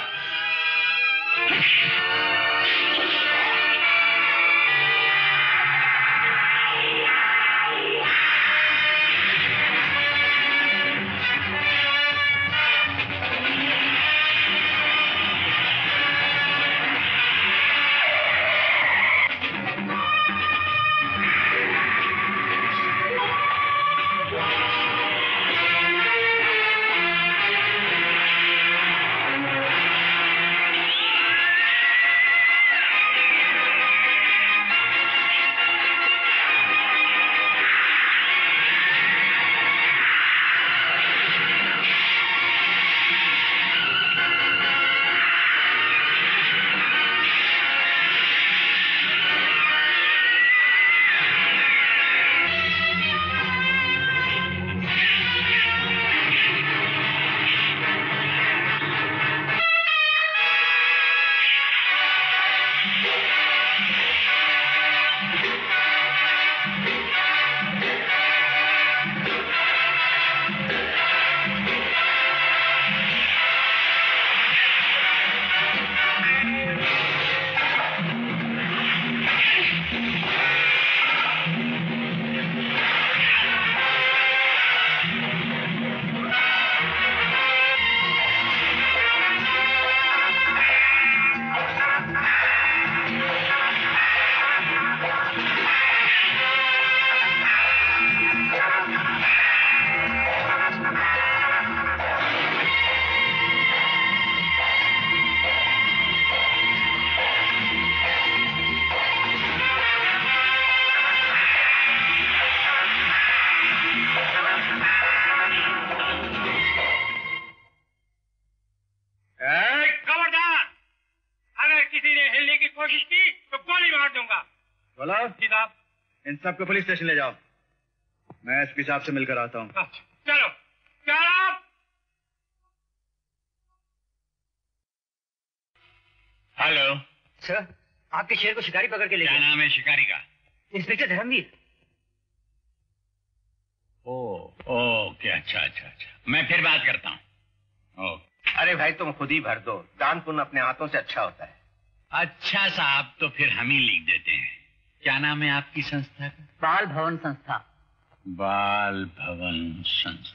बोलो जनाब। इन सबको पुलिस स्टेशन ले जाओ, मैं एसपी साहब से मिलकर आता हूँ। चलो चलो। हेलो सर, आपके शेर को शिकारी पकड़ के ले क्या गया। नाम है शिकारी का? इंस्पेक्टर धर्मवीर। ओके, अच्छा अच्छा अच्छा, मैं फिर बात करता हूँ। अरे भाई तुम खुद ही भर दो, दान पुण्य अपने हाथों से अच्छा होता है। अच्छा साहब, तो फिर हम ही लिख देते हैं। क्या नाम है आपकी संस्था का? बाल भवन संस्था। बाल भवन संस्था।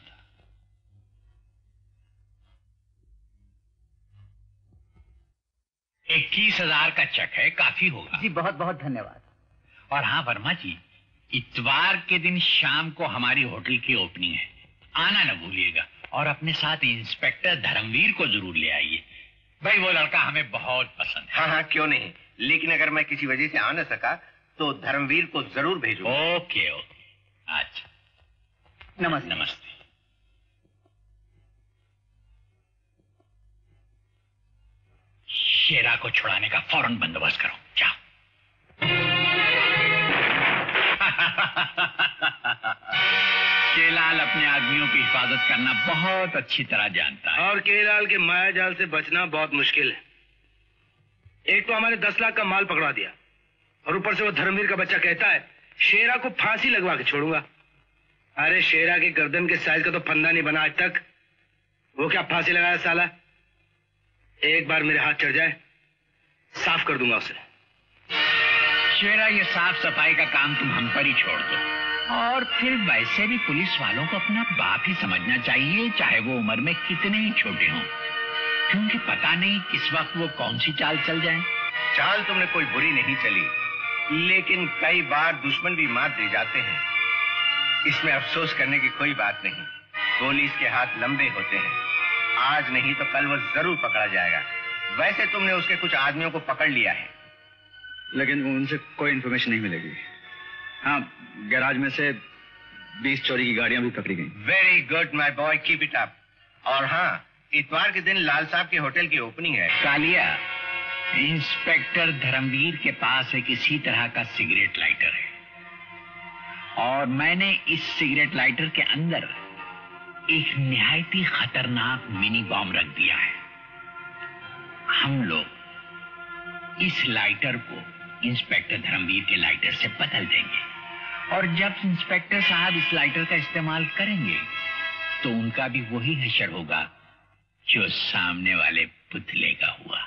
21,000 का चेक है, काफी होगा। जी बहुत बहुत धन्यवाद। और हाँ वर्मा जी, इतवार के दिन शाम को हमारी होटल की ओपनिंग है, आना न भूलिएगा। और अपने साथ इंस्पेक्टर धर्मवीर को जरूर ले आइए, भाई वो लड़का हमें बहुत पसंद है। हाँ हाँ क्यों नहीं, लेकिन अगर मैं किसी वजह से आ न सका तो धर्मवीर को जरूर भेजूंगा। ओके ओके, अच्छा नमस्ते। नमस्ते। शेरा को छुड़ाने का फौरन बंदोबस्त करो, जाओ। केलाल अपने आदमियों की हिफाजत करना बहुत अच्छी तरह जानता है। और केलाल के माया जाल से बचना बहुत मुश्किल है। एक तो हमारे 10 लाख का माल पकड़ा दिया, और ऊपर से वो धर्मवीर का बच्चा कहता है शेरा को फांसी लगवा के छोड़ूंगा। अरे शेरा की गर्दन के साइज का तो फंदा नहीं बना आज तक, वो क्या फांसी लगाया साला। एक बार मेरे हाथ चढ़ जाए साफ कर दूंगा उसे। शेरा, ये साफ सफाई का काम तुम हम पर ही छोड़ दो। और फिर वैसे भी पुलिस वालों को अपना बाप ही समझना चाहिए, चाहे वो उम्र में कितने ही छोटे हों, क्योंकि पता नहीं किस वक्त वो कौन सी चाल चल जाए। चाल तुमने कोई बुरी नहीं चली, लेकिन कई बार दुश्मन भी मात दे जाते हैं। इसमें अफसोस करने की कोई बात नहीं, पुलिस के हाथ लंबे होते हैं, आज नहीं तो कल वो जरूर पकड़ा जाएगा। वैसे तुमने उसके कुछ आदमियों को पकड़ लिया है, लेकिन उनसे कोई इन्फॉर्मेशन नहीं मिलेगी। हाँ, गैराज में से 20 चोरी की गाड़ियां भी पकड़ी गई। Very good my boy, keep it up. और हाँ, इतवार के दिन लाल साहब के होटल की ओपनिंग है। कालिया, इंस्पेक्टर धर्मवीर के पास एक इसी तरह का सिगरेट लाइटर है, और मैंने इस सिगरेट लाइटर के अंदर एक निहायती खतरनाक मिनी बॉम्ब रख दिया है। हम लोग इस लाइटर को इंस्पेक्टर धर्मवीर के लाइटर से बदल देंगे, और जब इंस्पेक्टर साहब इस लाइटर का इस्तेमाल करेंगे तो उनका भी वही हशर होगा जो सामने वाले पुतले का हुआ।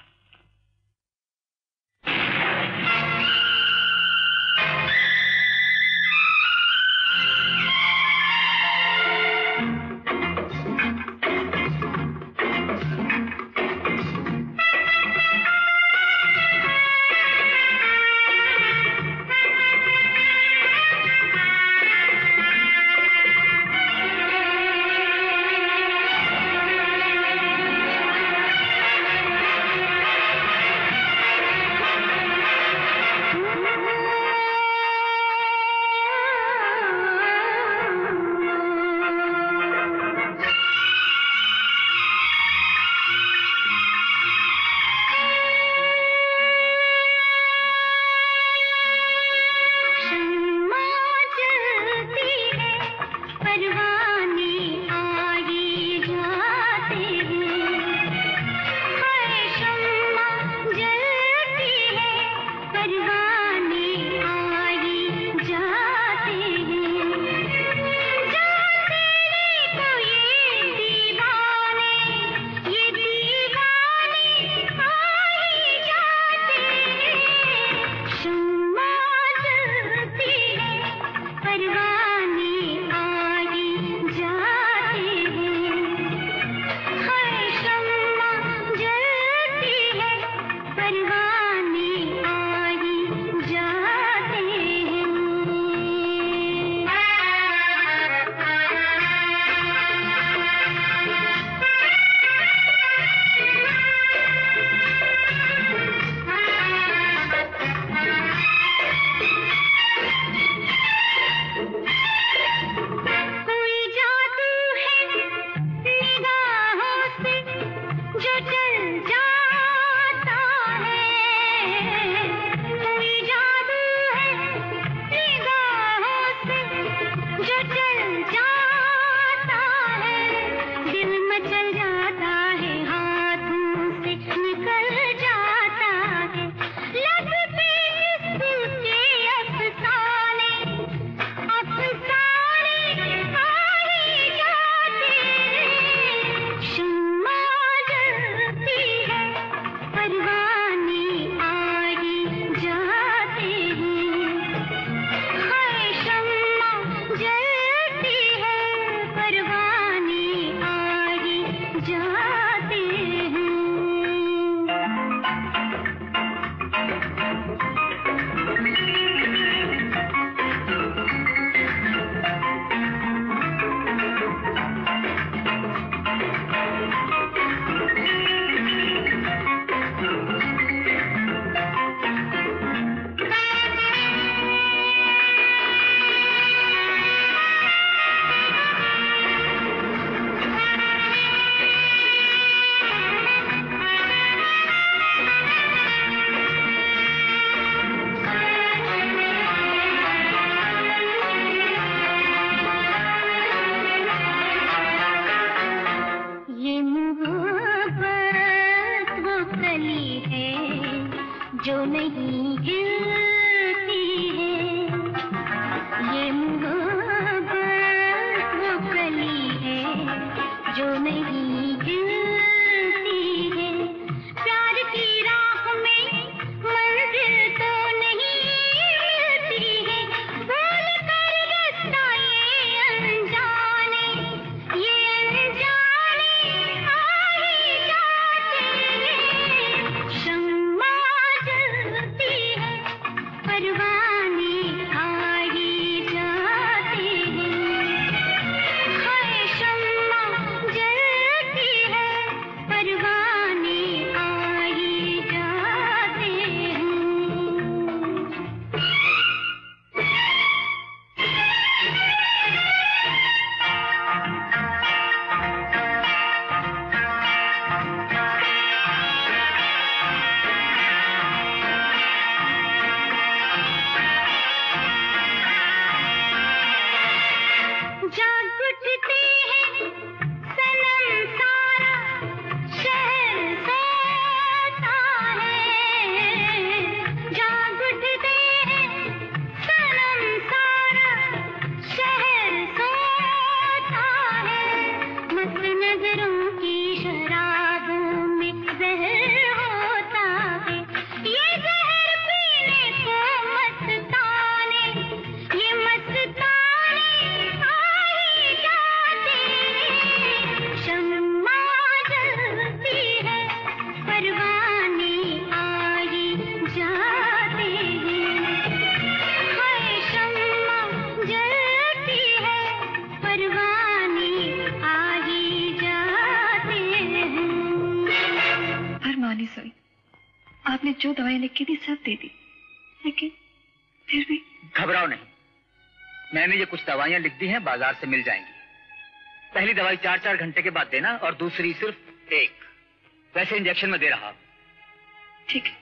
जो दवाई लिख के दी सब दे दी, लेकिन फिर भी। घबराओ नहीं, मैंने ये कुछ दवाइयां लिख दी हैं, बाजार से मिल जाएंगी। पहली दवाई 4-4 घंटे के बाद देना और दूसरी सिर्फ 1। वैसे इंजेक्शन में दे रहा। ठीक है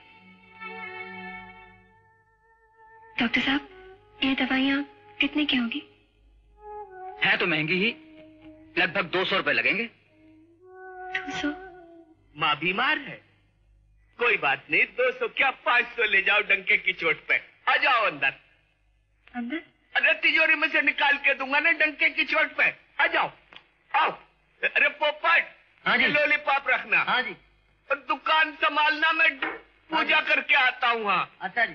डॉक्टर साहब, ये दवाइयां कितने की होगी? है तो महंगी ही, लगभग 200 रुपए लगेंगे। 200? माँ बीमार है। कोई बात नहीं, 200 क्या 500 ले जाओ डंके की चोट पे। आ जाओ अंदर। अंदर? अरे तिजोरी में से निकाल के दूंगा ना डंके की चोट पे। आ जाओ, आओ। अरे पोपट, हाँ जी। लॉलीपॉप रखना। हाँ जी। और दुकान संभालना, मैं पूजा करके आता हूँ। हाँ अच्छा जी।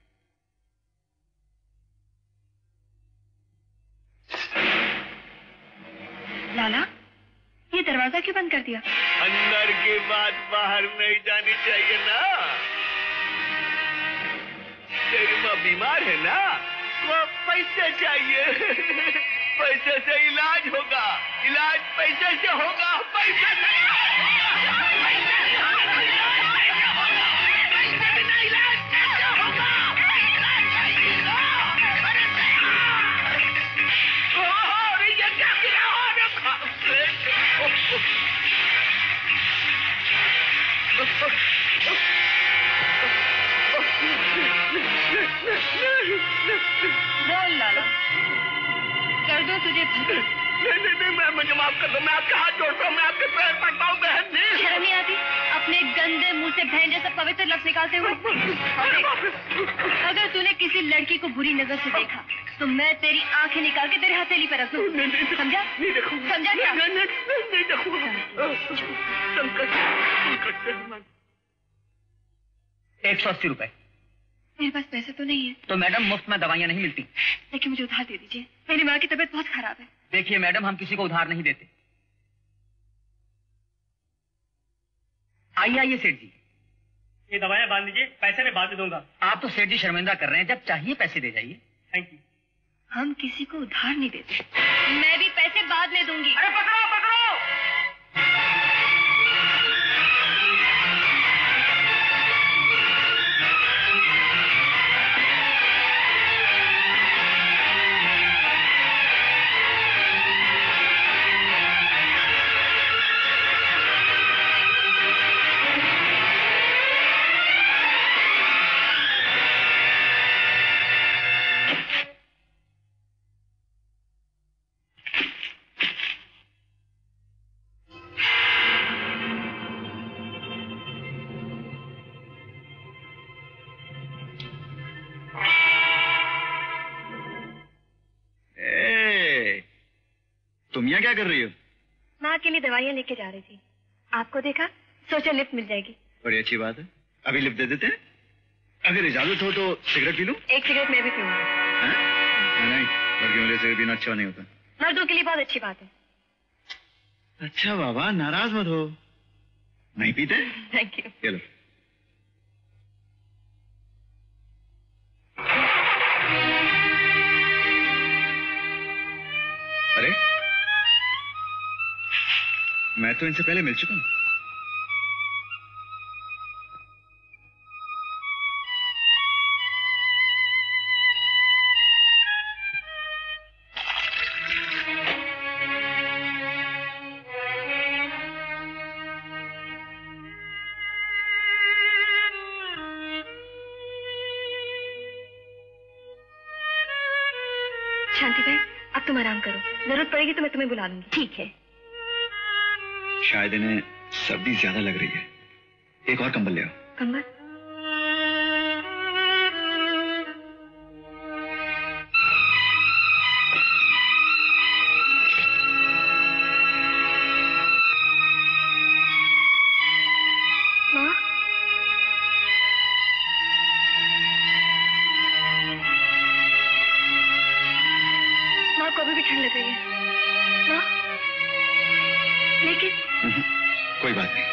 लाला, ये दरवाजा क्यों बंद कर दिया? अंदर की बात बाहर नहीं जानी चाहिए ना। तेरी माँ बीमार है ना, वो पैसे चाहिए। पैसे से इलाज होगा, इलाज पैसे से होगा, पैसे से बोल लाला, कर दो तुझे भूल। नहीं, मुझे माफ कर दो। मैं आपके हाथ जोड़ता हूँ, मैं आपके पैर पड़ता हूँ बहन। शर्म नहीं आती अपने गंदे मुंह से बहन जैसा पवित्र लफ्ज निकालते हुए? अगर तूने किसी लड़की को बुरी नजर से देखा तो मैं तेरी आंखें निकाल के तेरे हथेली पर रख दूँ। समझा? नहीं देखूंगा। समझा क्या? नहीं देखूंगा। 180 रुपए। मेरे पास पैसे तो नहीं है। तो मैडम मुफ्त में दवाइयां नहीं मिलती। लेकिन मुझे उधार दे दीजिए, मेरी माँ की तबीयत बहुत खराब है। देखिए मैडम, हम किसी को उधार नहीं देते। आइए सेठ जी, ये दवाइयां बांध दीजिए, पैसे मैं बाद में दूंगा। आप तो सेठ जी शर्मिंदा कर रहे हैं, जब चाहिए पैसे दे जाइए। Thank you. हम किसी को उधार नहीं देते। मैं भी पैसे बाद में दूंगी। अरे पकड़ो पकड़ो। तुम यहाँ क्या कर रही हो? माँ के लिए दवाइयाँ लेके जा रही थी, आपको देखा, सोचा लिफ्ट मिल जाएगी। बड़ी अच्छी बात है, अभी लिफ्ट दे देते हैं। अगर इजाजत हो तो सिगरेट पी लूं? एक सिगरेट मैं भी पीऊंगी। नहीं, बल्कि मुझे सिगरेट पीना अच्छा नहीं होता। मर्दों के लिए बहुत अच्छी बात है। अच्छा बाबा, नाराज मत हो। नहीं पीते? Thank you. चलो। अरे, मैं तो इनसे पहले मिल चुका हूं। शांति भाई, अब तुम आराम करो, जरूरत पड़ेगी तो मैं तुम्हें बुला लूंगी। ठीक है। शायद इन्हें सर्दी ज्यादा लग रही है, एक और कंबल ले आओ। कंबल? माँ, माँ को अभी भी ठंड लग रही है। माँ, लेकिन कोई बात नहीं।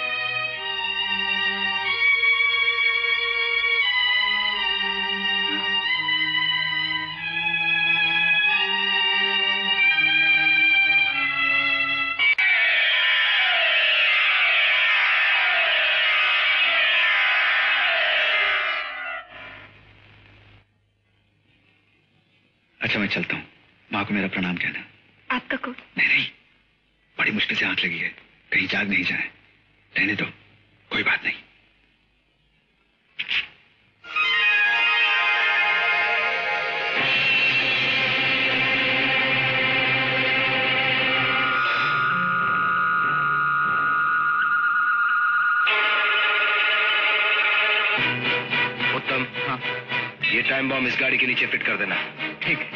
अच्छा मैं चलता हूँ, माँ को मेरा प्रणाम कहना। आपका कोट? नहीं, बड़ी मुश्किल से आंख लगी है, कहीं जाग नहीं जाए। रहने दो, कोई बात नहीं। उत्तम, हाँ, ये टाइम बॉम्ब इस गाड़ी के नीचे फिट कर देना। ठीक है।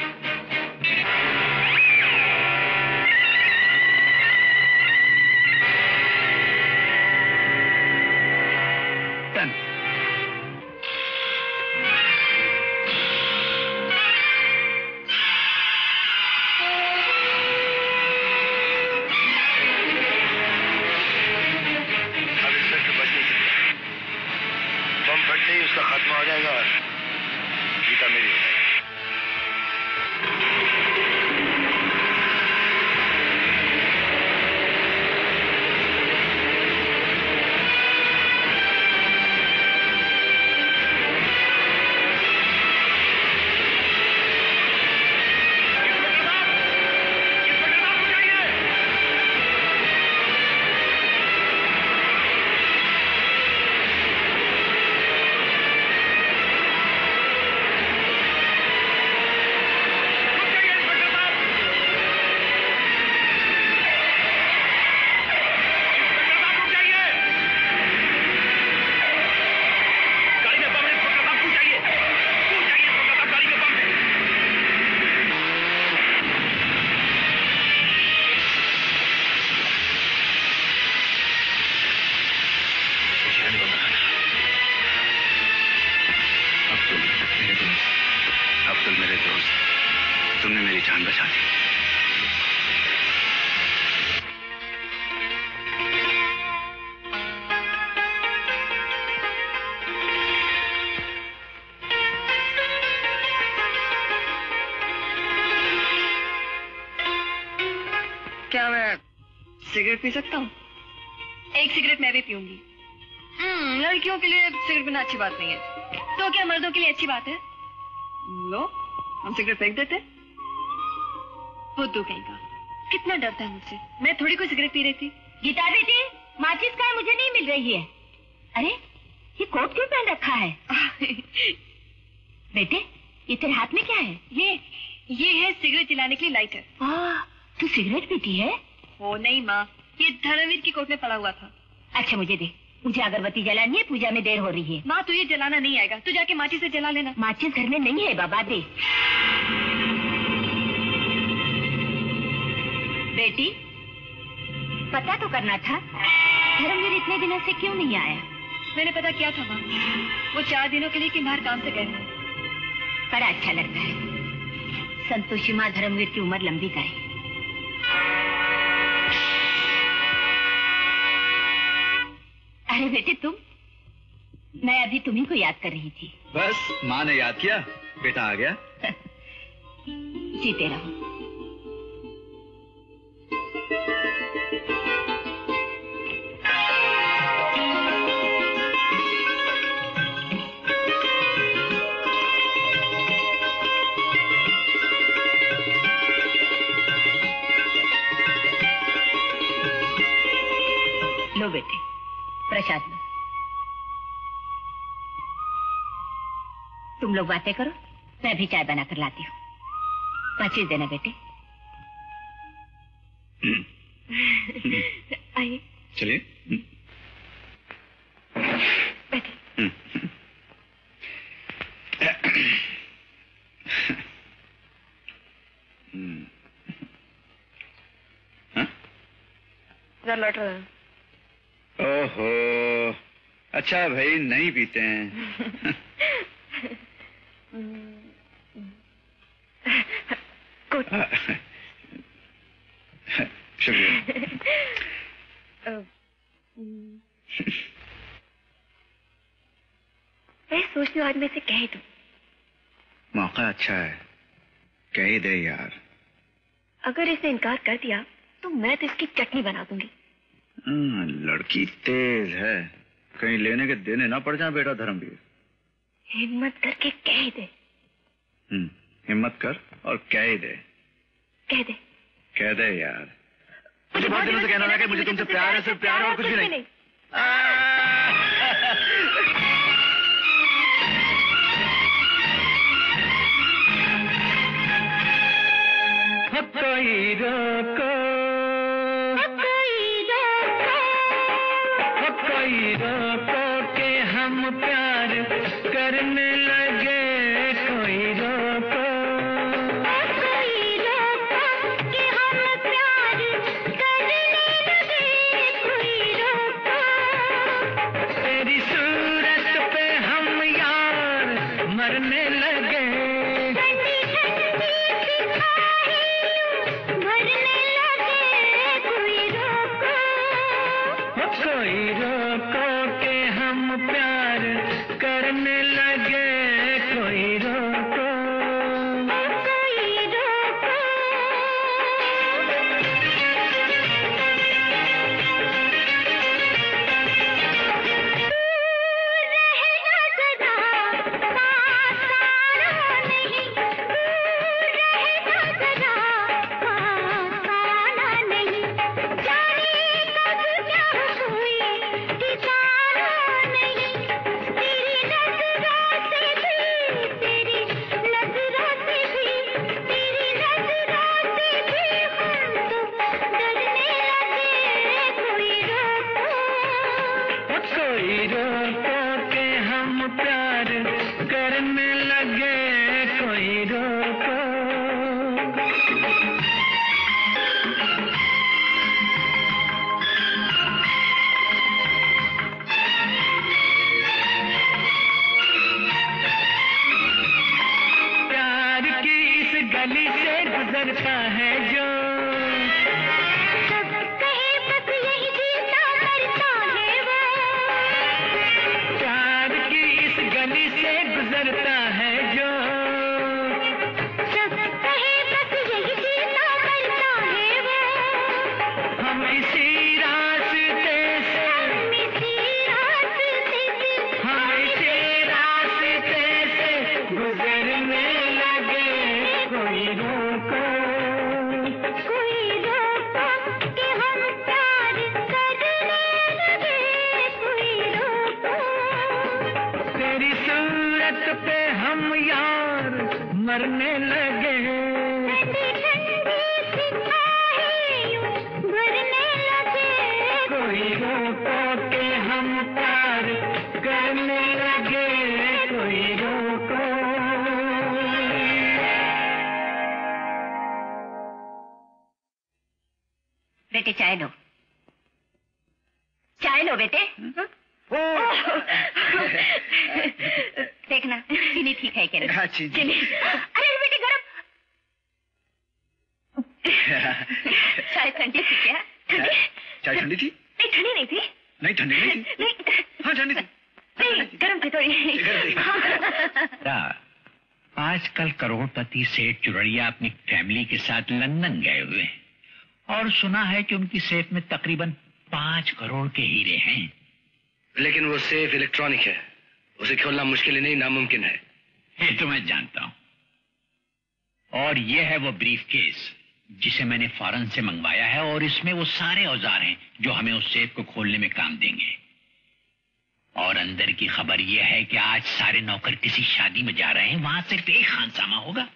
खत्म हो जाएगा और गीता मेरी हो जाएगी। सिगरेट पी सकता हूँ? एक सिगरेट मैं भी पीऊंगी। लड़कियों के लिए सिगरेट पीना अच्छी बात नहीं है, तो क्या मर्दों के लिए अच्छी बात है? लो, हम सिगरेट फेंक देते। बुद्धू कहीं का, कितना डरता है मुझसे। मैं थोड़ी कोई सिगरेट पी रही थी। गीता बेटी, माचिस का मुझे नहीं मिल रही है। अरे, ये कोट क्यों पहन रखा है? बेटे, ये तेरे हाथ में क्या है? ये है सिगरेट जलाने के लिए लाइटर। तू सिगरेट पीती है? ओ नहीं माँ, ये धर्मवीर की कोट में पड़ा हुआ था। अच्छा मुझे दे, मुझे अगरबत्ती जलानी है, पूजा में देर हो रही है। माँ तुझे जलाना नहीं आएगा, तू जाके माचिस से जला लेना। माचिस घर में नहीं है बाबा, दे। बेटी, पता तो करना था, धर्मवीर इतने दिनों से क्यों नहीं आया? मैंने पता किया था माँ, वो 4 दिनों के लिए कि बाहर काम से गए हैं। बड़ा अच्छा लगता है, संतोषी माँ धर्मवीर की उम्र लंबी करे। अरे बेटे तुम, मैं अभी तुम्ही को याद कर रही थी। बस माँ ने याद किया, बेटा आ गया। जीते रहो। लो बेटे, प्रसाद लो। तुम लोग बातें करो, मैं भी चाय बना कर लाती हूँ। माचिस देना बेटे। आइए। चलिए। बैठिए। लौट रहा है। ओहो, अच्छा भाई नहीं पीते हैं। शुक्रिया। मैं सोचती हूँ आज मैं इसे कह ही दूँ। मौका अच्छा है, कह ही दे यार। अगर इसने इनकार कर दिया तो मैं तो इसकी चटनी बना दूंगी। लड़की तेज है, कहीं लेने के देने ना पड़ जाए बेटा धर्मवीर। हिम्मत करके कह ही दे। हिम्मत कर और कह ही दे। कह दे। कह दे यार। मुझे बहुत दिनों से कहना है कि मुझे तुमसे प्यार है, सिर्फ प्यार और कुछ भी नहीं। कोई रोको, कोई रोको के हम प्यार करने लगे, कोई रोको, कोई रोको के हम प्यार करने लगे, कोई रोको, तेरी सूरत पे हम यार मरने लगे, ठंडी ठंडी भरने लगे, कोई रोको, कोई रोको के हम प्यार करने लगे, कोई रोको, कोई रोको, रहना सदा पास आना नहीं, रहना सदा पास आना नहीं, जाने कब क्या हुई ठिकाना नहीं, तेरी नजरों से भी, तेरी नजरों से भी, तेरी नजरों से भी हम तो डरने लगे, कोई रोको, कोई रोको के हम प्यार करने लगे, कोई रोको, प्यार की इस गली से गुजरता है जो, सब कहे बस यही जीता मरता है वो, प्यार की इस गली से गुजरता है जो, सब कहे बस यही जीता मरता है वो, हम इसी रास्ते से, हम इसी रास्ते से, हम इसी रास्ते से गुजरने लगे, कोई रोको, कोई रोको कि हम प्यार करने लगे, कोई रोको, तेरी सूरत पे हम यार मरने लगे, ठंडी ठंडी सिपाहियों भरने लगे, कोई रोको के हम प्यार करने लगे, कोई रोको। बेटे चाय लो, चाय लो बेटे। देखना चीनी ठीक है क्या? हाँ, चीनी। अरे बेटे गरम। चाय ठंडी थी क्या? ठंडी? चाय ठंडी थी? नहीं ठंडी नहीं थी। नहीं ठंडी नहीं थी। नहीं हाँ ठंडी थी। नहीं गरम थी थोड़ी। आजकल करोड़पति सेठ चुरड़िया अपनी फैमिली के साथ लंदन गए हुए हैं और सुना है कि उनकी सेफ में तकरीबन 5 करोड़ के हीरे हैं। लेकिन वो सेफ इलेक्ट्रॉनिक है, उसे खोलना मुश्किल ही नहीं नामुमकिन है। ये तो मैं जानता हूं। और ये है वो ब्रीफ केस जिसे मैंने फॉरेन से मंगवाया है और इसमें वो सारे औजार हैं जो हमें उस सेफ को खोलने में काम देंगे। और अंदर की खबर यह है कि आज सारे नौकर किसी शादी में जा रहे हैं, वहां सिर्फ एक खानसामा होगा।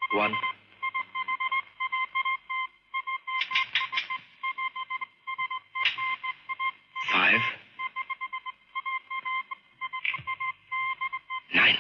1 5 9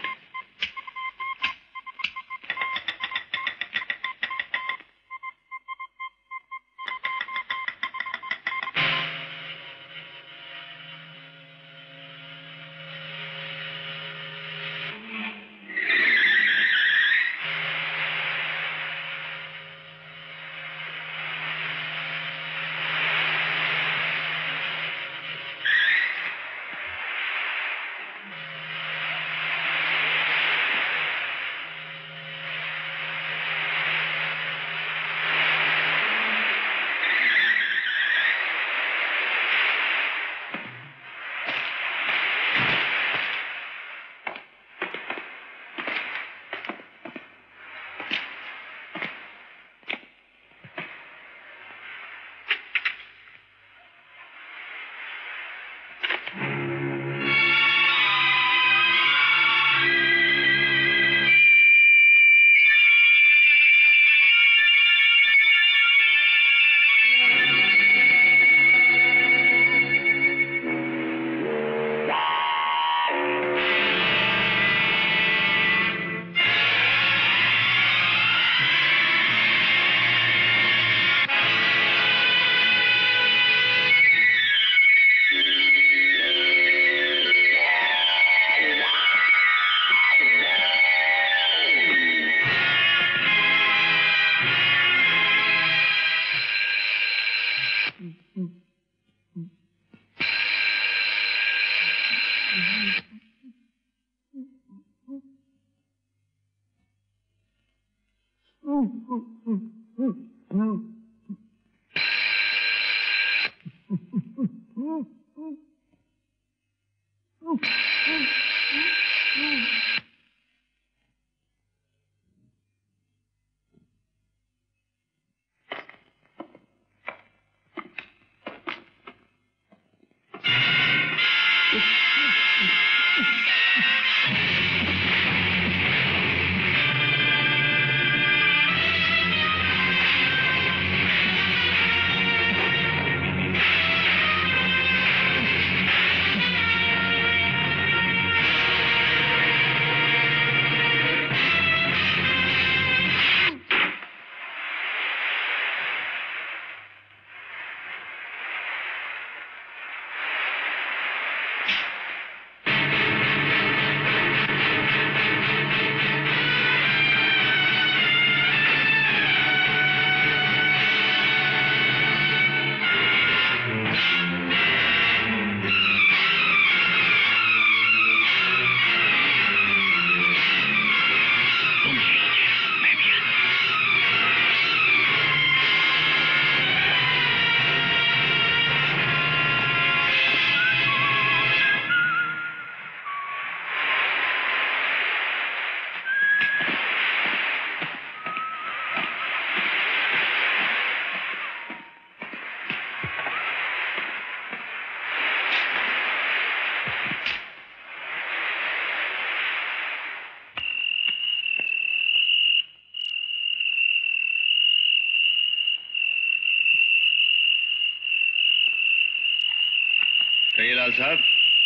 पेरेलाल साहब।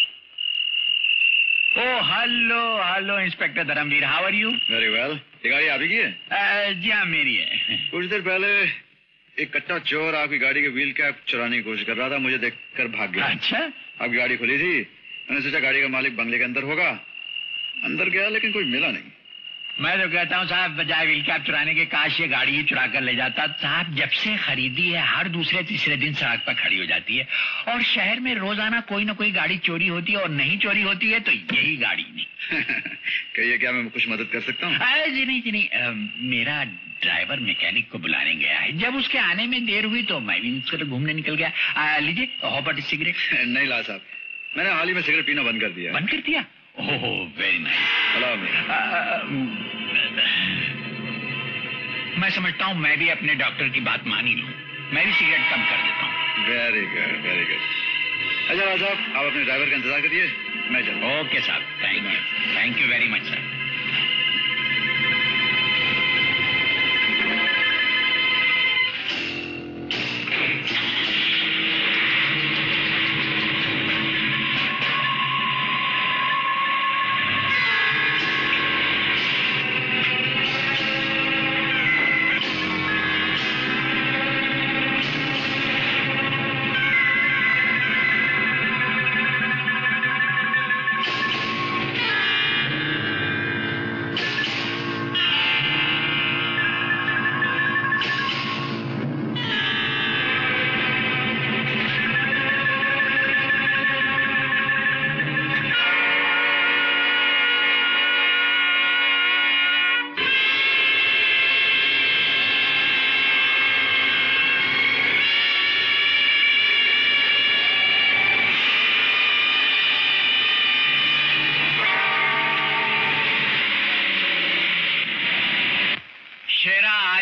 Oh, hello, inspector Dharamveer, how are you? Very well. ये गाड़ी आप ही की है? जी हाँ, मेरी है। कुछ देर पहले एक कच्चा चोर आपकी गाड़ी के व्हील कैप चुराने की कोशिश कर रहा था, मुझे देखकर भाग गया। अच्छा? आपकी गाड़ी खुली थी, मैंने सोचा गाड़ी का मालिक बंगले के अंदर होगा। अंदर गया लेकिन कोई मिला नहीं। मैं तो कहता हूँ साहब, बजाय व्हील कैप चुराने के काश ये गाड़ी ही चुरा कर ले जाता। साहब, जब से खरीदी है हर दूसरे तीसरे दिन सड़क पर खड़ी हो जाती है और शहर में रोजाना कोई ना कोई गाड़ी चोरी होती है और नहीं चोरी होती है तो यही गाड़ी नहीं। कहिए, क्या मैं कुछ मदद कर सकता हूँ? जी नहीं, मेरा ड्राइवर मैकेनिक को बुलाने गया है। जब उसके आने में देर हुई तो मैं भी उसके घूमने निकल गया। लीजिए, हॉबर्ट सिगरेट। नहीं ला साहब, मैंने हाल ही में सिगरेट पीना बंद कर दिया। बंद कर दिया? Oh, very nice. मैं समझता हूँ मैं भी अपने डॉक्टर की बात मान ही लूँ। मैं भी सिगरेट कम कर देता हूँ। Very good, very good. अच्छा राज साहब, आप अपने ड्राइवर का इंतजार करिए, मैं चलूँ। ओके साहब, thank you very much sir.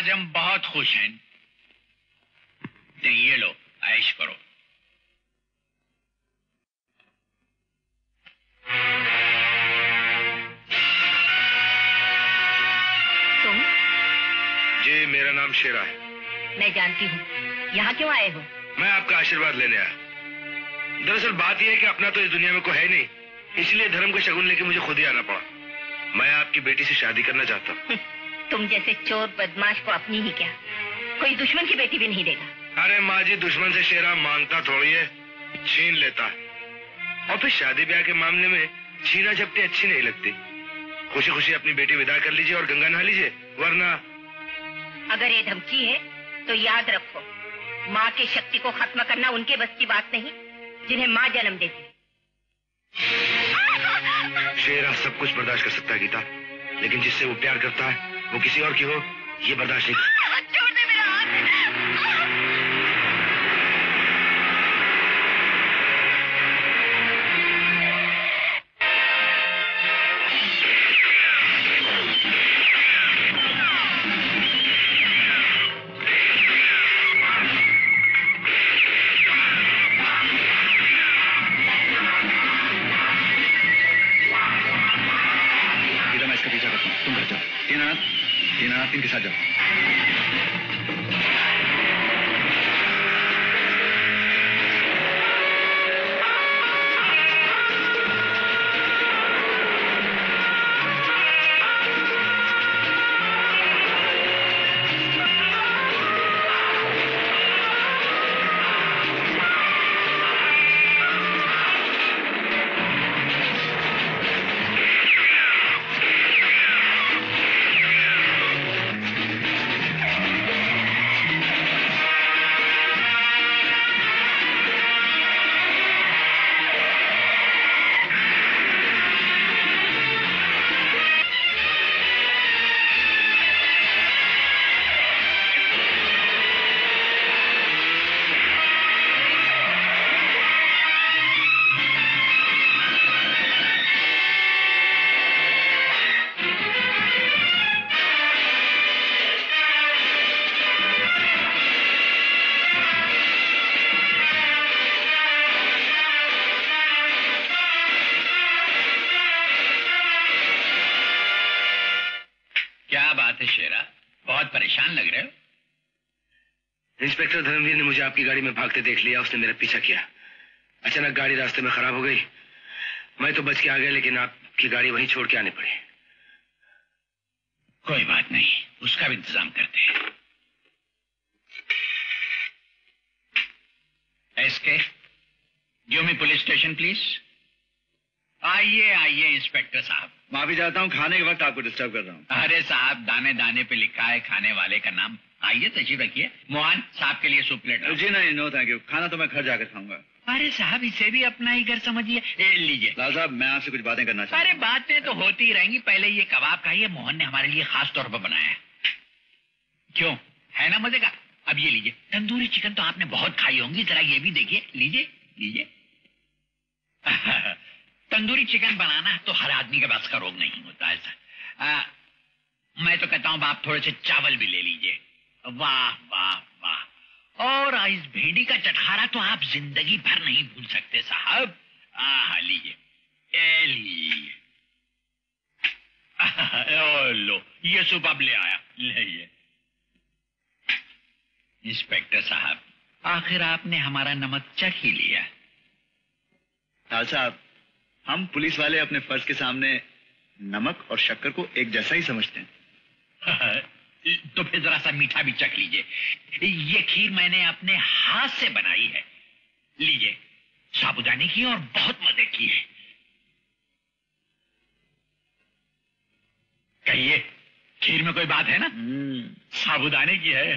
आज हम बहुत खुश हैं। ये लो, ऐश करो। तुम? जी, मेरा नाम शेरा है। मैं जानती हूँ। यहाँ क्यों आए हो? मैं आपका आशीर्वाद लेने आया। दरअसल बात यह है कि अपना तो इस दुनिया में कोई है नहीं, इसलिए धर्म का शगुन लेके मुझे खुद ही आना पड़ा। मैं आपकी बेटी से शादी करना चाहता हूँ। तुम जैसे चोर बदमाश को अपनी ही क्या, कोई दुश्मन की बेटी भी नहीं देगा। अरे माँ जी, दुश्मन से शेरा मांगता थोड़ी है, छीन लेता है। और फिर शादी ब्याह के मामले में छीना झपटी अच्छी नहीं लगती। खुशी खुशी अपनी बेटी विदा कर लीजिए और गंगा नहा लीजिए, वरना। अगर ये धमकी है तो याद रखो, माँ की शक्ति को खत्म करना उनके बस की बात नहीं जिन्हें माँ जन्म देती। शेरा सब कुछ बर्दाश्त कर सकता है गीता, लेकिन जिससे वो प्यार करता है वो किसी और की हो, ये बर्दाश्त नहीं। छोड़ दे मेरा हाथ। इनके साथ जाओ। इंस्पेक्टर धर्मवीर ने मुझे आपकी गाड़ी में भागते देख लिया, उसने मेरा पीछा किया। अचानक गाड़ी रास्ते में खराब हो गई, मैं तो बच के आ गया, लेकिन आपकी गाड़ी वहीं छोड़ के आनी पड़ी। कोई बात नहीं, उसका भी इंतजाम करते हैं। SK, give me police station please. आइए आइए इंस्पेक्टर साहब। माफी चाहता हूँ, खाने के वक्त आपको डिस्टर्ब कर रहा हूँ। अरे साहब, दाने दाने पे लिखा है खाने वाले का नाम। आइए तशरीफ रखिए। मोहन साहब के लिए सूप प्लेट। जी नहीं, नो थैंक यू, खाना तो मैं घर जाकर खाऊंगा। अरे साहब, इसे भी अपना ही घर समझिए। लीजिए। लाल साहब, मैं आपसे कुछ बातें करना चाहता हूँ। अरे बातें तो होती ही रहेंगी, पहले ये कबाब खाइए, मोहन ने हमारे लिए खास तौर पर बनाया है। क्यों, है ना मजे का? अब ये लीजिए। तंदूरी चिकन तो आपने बहुत खाई होंगी, जरा ये भी देखिए। लीजिए लीजिए। तंदूरी चिकन बनाना तो हर आदमी के पास का रोग नहीं होता है सर। मैं तो कहता हूँ आप थोड़े से चावल भी ले लीजिए। वाह वाह वाह। और इस भिंडी का चटखारा तो आप जिंदगी भर नहीं भूल सकते साहब। लीजिए लीजिए। लो, ये सूप अब ले आया, लीजिए। इंस्पेक्टर साहब, आखिर आपने हमारा नमक चख ही लिया। लाल साहब, हम पुलिस वाले अपने फर्ज के सामने नमक और शक्कर को एक जैसा ही समझते हैं। तो फिर जरा सा मीठा भी चख लीजिए। ये खीर मैंने अपने हाथ से बनाई है। लीजिए, साबूदाने की और बहुत मजे की है। कहिए, खीर में कोई बात है ना? साबूदाने की है।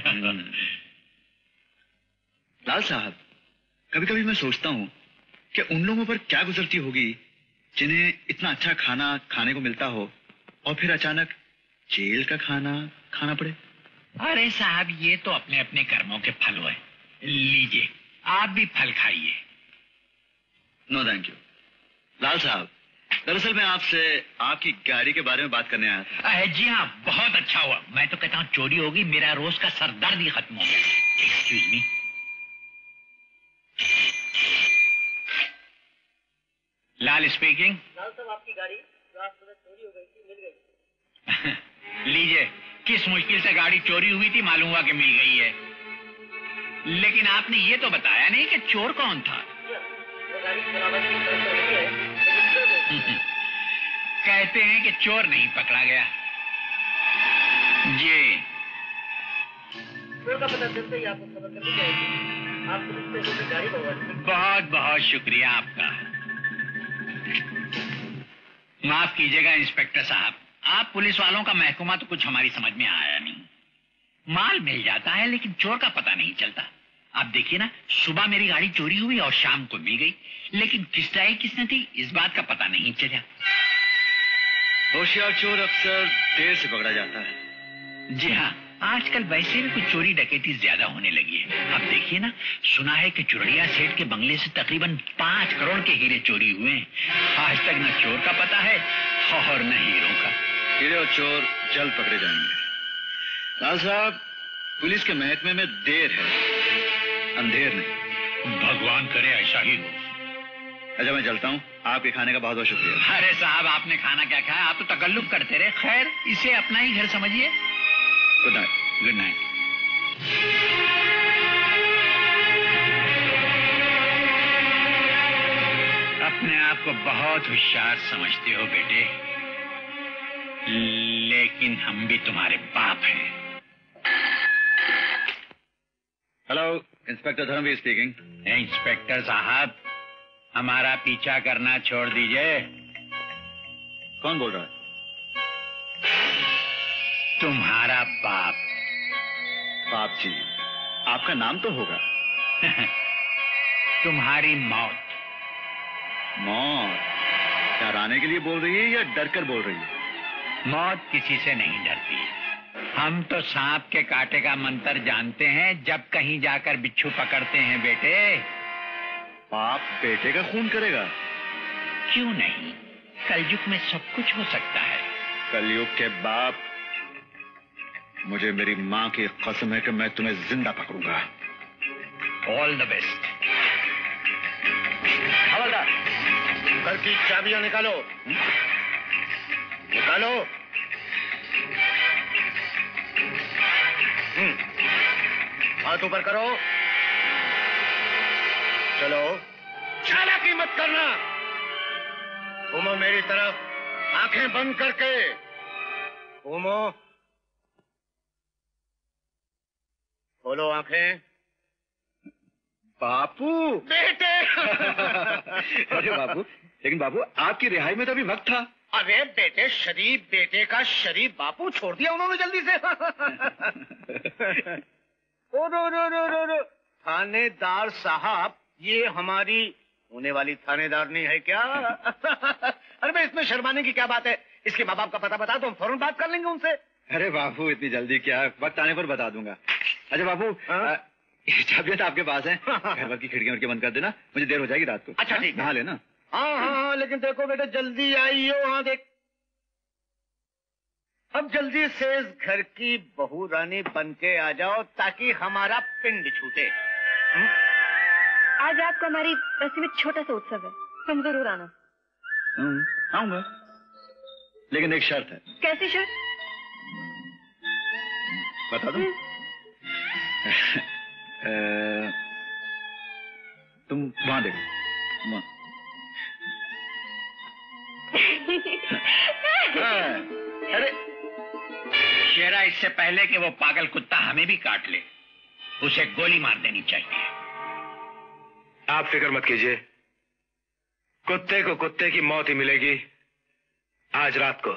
लाल साहब, कभी कभी मैं सोचता हूं कि उन लोगों पर क्या गुजरती होगी जिन्हें इतना अच्छा खाना खाने को मिलता हो और फिर अचानक जेल का खाना खाना पड़े। अरे साहब, ये तो अपने अपने कर्मों के फल हुए। लीजिए, आप भी फल खाइए। No thank you. लाल साहब, दरअसल मैं आपसे आपकी गाड़ी के बारे में बात करने आया था। जी हाँ, बहुत अच्छा हुआ। मैं तो कहता हूँ चोरी होगी, मेरा रोज का सरदर्द ही खत्म हो गया। Excuse me. लाल स्पीकिंग। लाल साहब, आपकी गाड़ी जो आज सुबह चोरी हो गई थी मिल गई। लीजिए, किस मुश्किल से गाड़ी चोरी हुई थी मालूम हुआ कि मिल गई है। लेकिन आपने ये तो बताया नहीं कि चोर कौन था। कहते हैं कि चोर नहीं पकड़ा गया। जी, चोर का पता चलते ही आपको खबर कर दी जाएगी। आप पुलिस स्टेशन में गाड़ी मंगवा। बहुत बहुत शुक्रिया आपका। माफ कीजिएगा इंस्पेक्टर साहब, आप पुलिस वालों का महकमा तो कुछ हमारी समझ में आया नहीं। माल मिल जाता है लेकिन चोर का पता नहीं चलता। आप देखिए ना, सुबह मेरी गाड़ी चोरी हुई और शाम को मिल गई, लेकिन किस तरह किसने थी इस बात का पता नहीं चला। होशियार चोर अक्सर देर से पकड़ा जाता है। जी हाँ, आजकल वैसे भी कुछ चोरी डकैती ज्यादा होने लगी है। अब देखिए ना, सुना है कि चुरड़िया सेठ के बंगले से तकरीबन 5 करोड़ के हीरे चोरी हुए हैं। आज तक न चोर का पता है और न हीरो का। हीरे और चोर जल्द पकड़े जाएंगे। लाल साहब, पुलिस के महकमे में देर है, अंधेर नहीं। भगवान करे ऐसा ही हो। अच्छा, मैं चलता हूँ। आपके खाने का बहुत बहुत शुक्रिया। अरे साहब, आपने खाना क्या खाया? आप तो तकल्लुफ करते रहे। खैर, इसे अपना ही घर समझिए। Good night. Good night. अपने आप को बहुत होशियार समझते हो बेटे, लेकिन हम भी तुम्हारे बाप हैं। Hello, inspector Dharamveer speaking. Inspector साहब, हमारा पीछा करना छोड़ दीजिए। कौन बोल रहा है? तुम्हारा बाप। बाप जी, आपका नाम तो होगा। तुम्हारी मौत। मौत? क्या राने के लिए बोल रही है या डर कर बोल रही है? मौत किसी से नहीं डरती। हम तो सांप के कांटे का मंत्र जानते हैं जब कहीं जाकर बिच्छू पकड़ते हैं बेटे। बाप बेटे का खून करेगा? क्यों नहीं, कलयुग में सब कुछ हो सकता है। कलयुग के बाप, मुझे मेरी माँ की कसम है कि मैं तुम्हें जिंदा पकड़ूंगा। All the best. हवलदार, घर की चाबियां निकालो। निकालो। हाथ ऊपर करो। चलो, चालाकी मत करना। घूमो मेरी तरफ, आंखें बंद करके घूमो। खोलो आंखें। बापू। बेटे। अरे बापू, लेकिन बापू आपकी रिहाई में तो अभी वक्त था। अरे बेटे, शरीफ बेटे का शरीफ बापू छोड़ दिया उन्होंने जल्दी से। ओ रो रो रो रो रो। थानेदार साहब, ये हमारी होने वाली थानेदार नहीं है क्या? अरे भाई, इसमें शर्माने की क्या बात है? इसके माँ बाप का पता बता तो हम फौरन बात कर लेंगे उनसे। अरे बापू, इतनी जल्दी क्या, वक्त आने पर बता दूंगा। अच्छा बापू, चाबियां तो आपके पास है। घर की खिड़कियां बंद कर देना, मुझे देर हो जाएगी रात को। अच्छा ठीक है। नहा लेना। हाँ हाँ हाँ, लेकिन देखो बेटे, जल्दी आइयो। हाँ देख, अब जल्दी से इस घर की बहू रानी बन के आ जाओ ताकि हमारा पिंड छूटे। आज रात को हमारी बस्ती में छोटा सा उत्सव है, तुम जरूर आना। आऊंगा, लेकिन एक शर्त है। कैसी शर्त? बता दूं? तुम वहां देखो, वहां। अरे शेरा, इससे पहले कि वो पागल कुत्ता हमें भी काट ले, उसे गोली मार देनी चाहिए। आप फिक्र मत कीजिए, कुत्ते को कुत्ते की मौत ही मिलेगी आज रात को।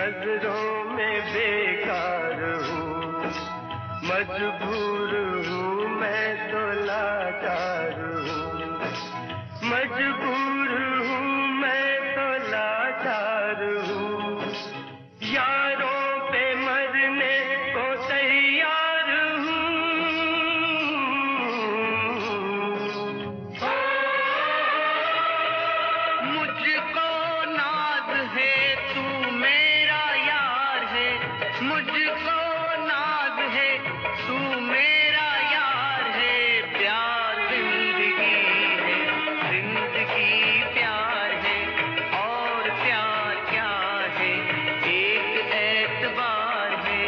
नजरों में बेकार हूँ, मजबूर हूँ मैं तो लाचार हूँ, मजबूर हूँ मैं तो लाचार हूँ, यारों पे मरने को तैयार हूँ। मुझको नाज है तू मेरा यार है, मुझको नाज है तू मेरा यार है, प्यार जिंदगी है, जिंदगी प्यार है, और प्यार क्या है, एक एतबार है।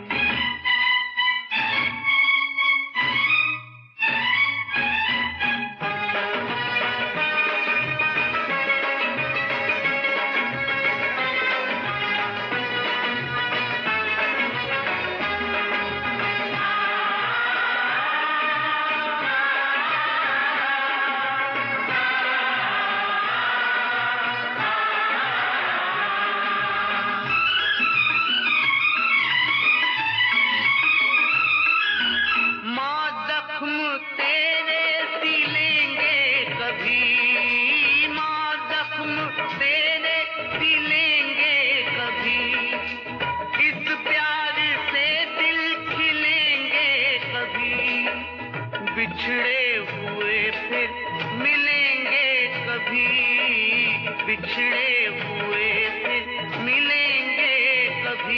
माँ जख्म तेरे सिलेंगे कभी, माँ जख्म तेरे सिलेंगे कभी, इस प्यार से दिल खिलेंगे कभी, बिछड़े हुए फिर मिलेंगे कभी, बिछड़े हुए फिर मिलेंगे कभी।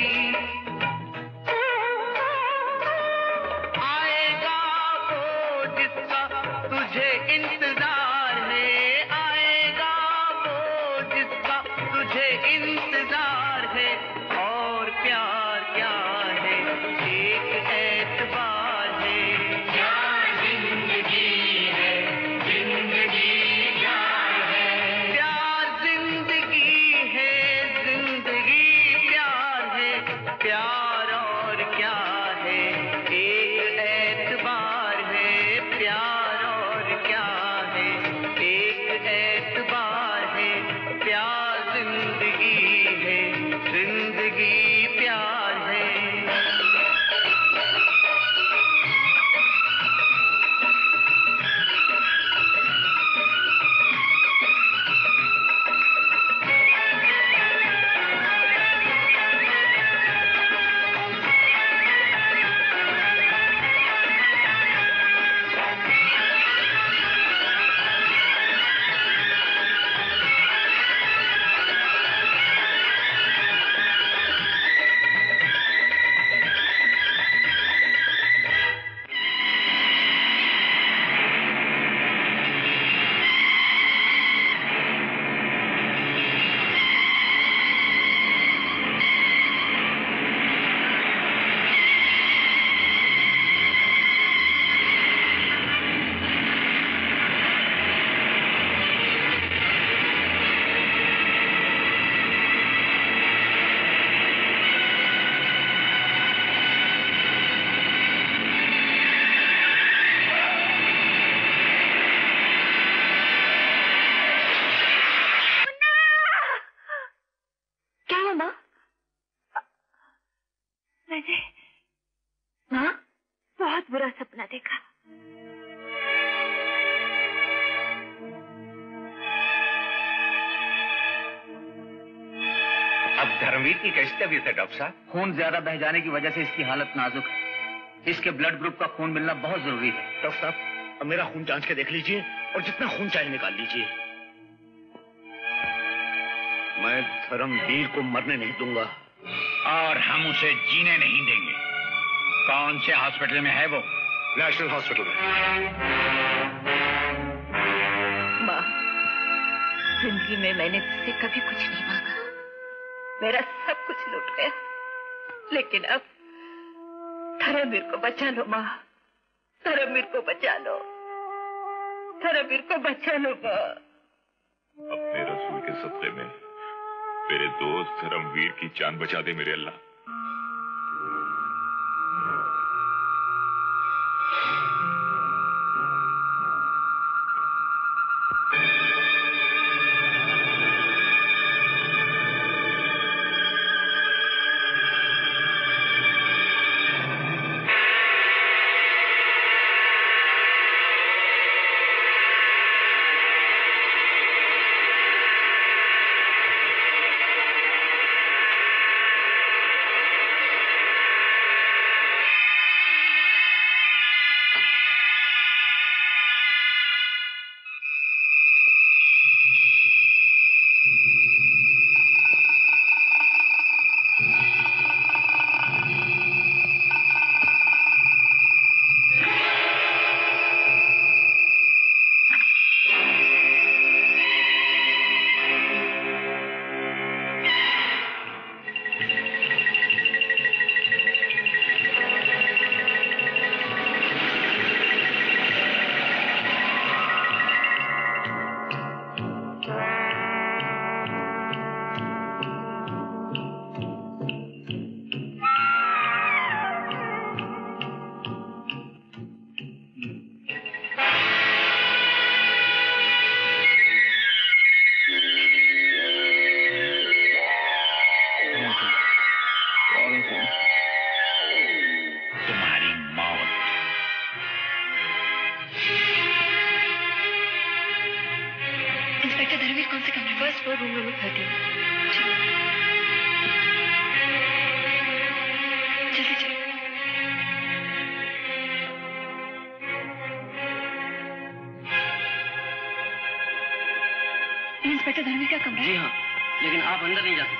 आएगा वो जिसका तुझे इंतजार है, आएगा वो जिसका तुझे इंतजार है, और प्यार क्या है, एक एतबार है, प्यार जिंदगी है, जिंदगी प्यार है, प्यार जिंदगी है, जिंदगी प्यार है, प्यार और क्या है, एक एतबार है, प्यार और क्या है, एक एतबार है, प्यार जिंदगी है, जिंदगी प्यार है। क्या हुआ माँ? मैंने माँ बहुत बुरा सपना देखा। अब धर्मवीर की कैसी तबीयत है डॉक्टर साहब? खून ज्यादा बह जाने की वजह से इसकी हालत नाजुक है। इसके ब्लड ग्रुप का खून मिलना बहुत जरूरी है। डॉक्टर साहब, अब मेरा खून जांच के देख लीजिए और जितना खून चाहे निकाल लीजिए। मैं धर्मवीर को मरने नहीं दूंगा और हम उसे जीने नहीं देंगे। कौन से हॉस्पिटल में है वो? नेशनल हॉस्पिटल में। माँ, जिंदगी में मैंने तुझसे कभी कुछ नहीं मांगा, मेरा सब कुछ लूट गया, लेकिन अब धर्मवीर को बचा लो माँ, धर्मवीर को बचा लो, धर्मवीर को बचा लो माँ। अपने रसूल के सदक़े में मेरे दोस्त धर्मवीर की जान बचा दे मेरे अल्लाह। कौन से कमरे? First floor, room number 13। जल्दी चलो। इंस्पेक्टर धर्मी का कमरा? जी हाँ, लेकिन आप अंदर नहीं जा सकते।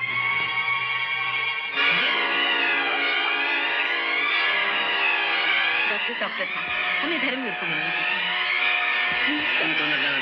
डॉक्टर साहब, हमें धर्मवीर को मिलने दीजिए। तुम तो अंदर जाना।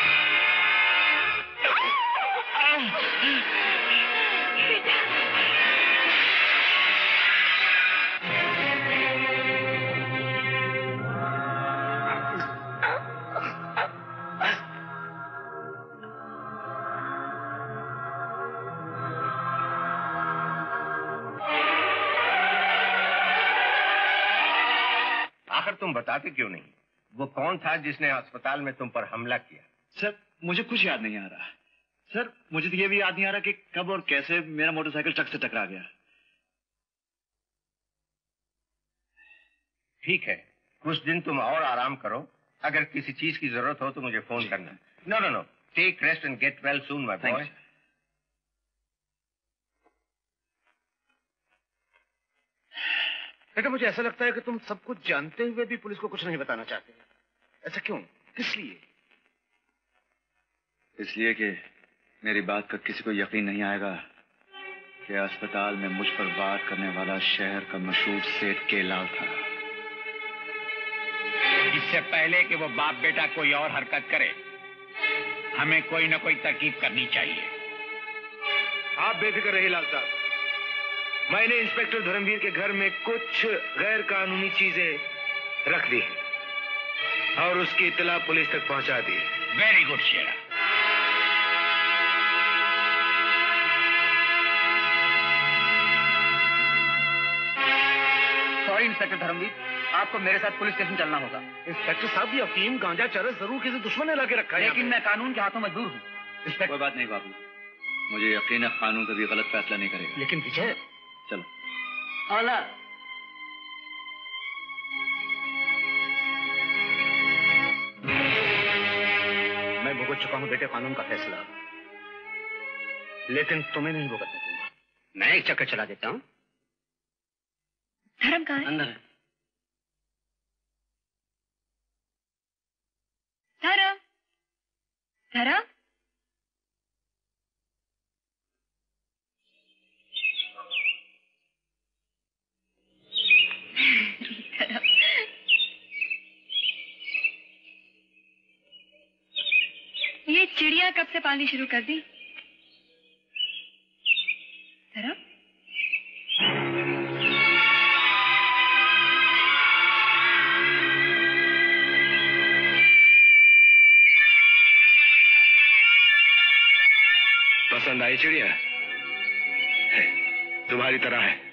आखिर तुम बताते क्यों नहीं? वो कौन था जिसने अस्पताल में तुम पर हमला किया? सर, मुझे कुछ याद नहीं आ रहा। सर, मुझे तो ये भी याद नहीं आ रहा कि कब और कैसे मेरा मोटरसाइकिल ट्रक से टकरा गया। ठीक है, कुछ दिन तुम और आराम करो। अगर किसी चीज की जरूरत हो तो मुझे फोन करना। No, take rest and get well soon my boy. बेटा, मुझे ऐसा लगता है कि तुम सब कुछ जानते हुए भी पुलिस को कुछ नहीं बताना चाहते। ऐसा क्यों? किस लिए? इसलिए कि मेरी बात का किसी को यकीन नहीं आएगा कि अस्पताल में मुझ पर वार करने वाला शहर का मशहूर सेठ केलाल था। इससे पहले कि वो बाप बेटा कोई और हरकत करे, हमें कोई ना कोई तरकीब करनी चाहिए। आप बेफिक्र रहिए लाल साहब। मैंने इंस्पेक्टर धर्मवीर के घर में कुछ गैर कानूनी चीजें रख दी और उसकी इत्तला पुलिस तक पहुंचा दी। Very good Shera. Sorry inspector Dharamveer, आपको मेरे साथ पुलिस स्टेशन चलना होगा। इंस्पेक्टर साहब, ये अफीम गांजा चरस जरूर किसी दुश्मन ने लाके रखा है। लेकिन मैं कानून के हाथों में दूर हूँ। कोई बात नहीं बाबू, मुझे यकीन है कानून कभी गलत फैसला नहीं करेगा। लेकिन विजय, चलो। आला मैं भुगत चुका हूं बेटे कानून का फैसला, लेकिन तुम्हें नहीं भुगतने दूंगा। मैं एक चक्कर चला देता हूं। धर्म कहाँ है? अंदर है। धर्म, धर्म, ये चिड़िया कब से पालनी शुरू कर दी? धर्म, पसंद आई चिड़िया? है, तुम्हारी तरह है,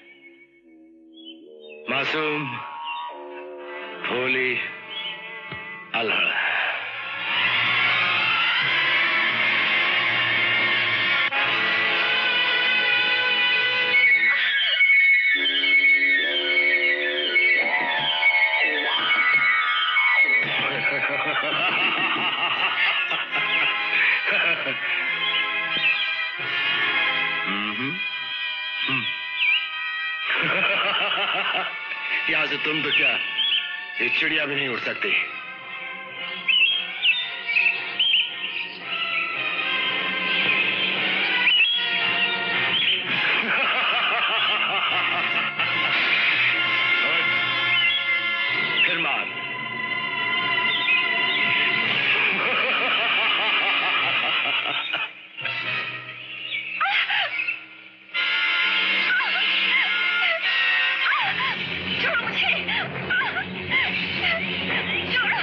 मासूम, भोली, अल्हड़। यहां से तुम तो क्या, ये चिड़िया भी नहीं उड़ सकती। फिर मार। छोड़ो मुझे, छोड़ो।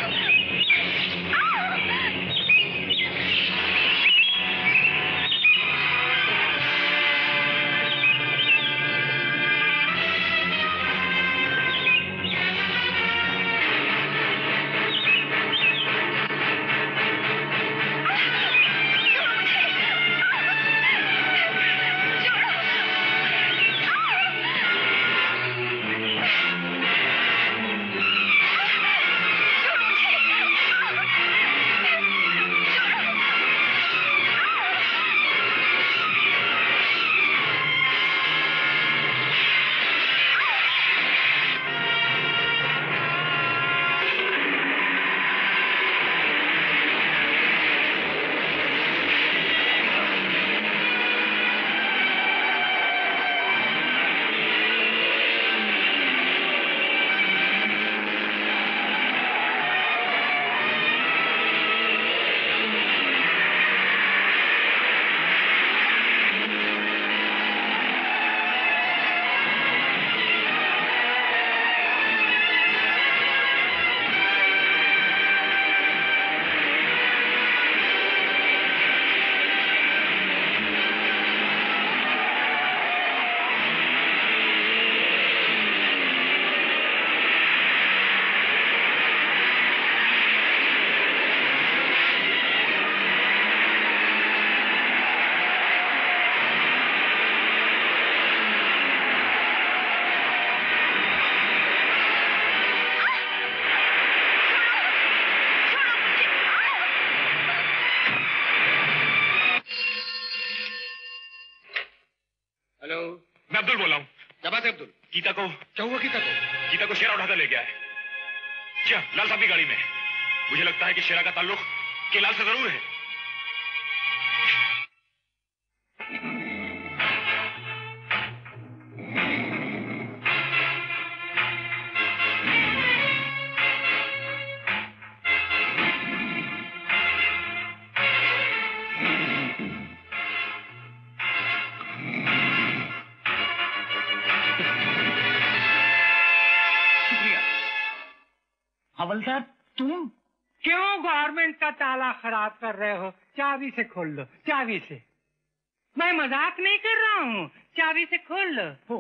अब्दुल बोल रहा हूँ। क्या बात है अब्दुल? गीता को क्या हुआ? गीता को शेरा उठाता ले गया है। क्या लाल साहब की गाड़ी में? मुझे लगता है कि शेरा का ताल्लुक केलाल से जरूर है। हवलदार तुम क्यों गवर्नमेंट का ताला खराब कर रहे हो? चाबी से खोल लो, चाबी से। मैं मजाक नहीं कर रहा हूँ, चाबी से खोल लो। हो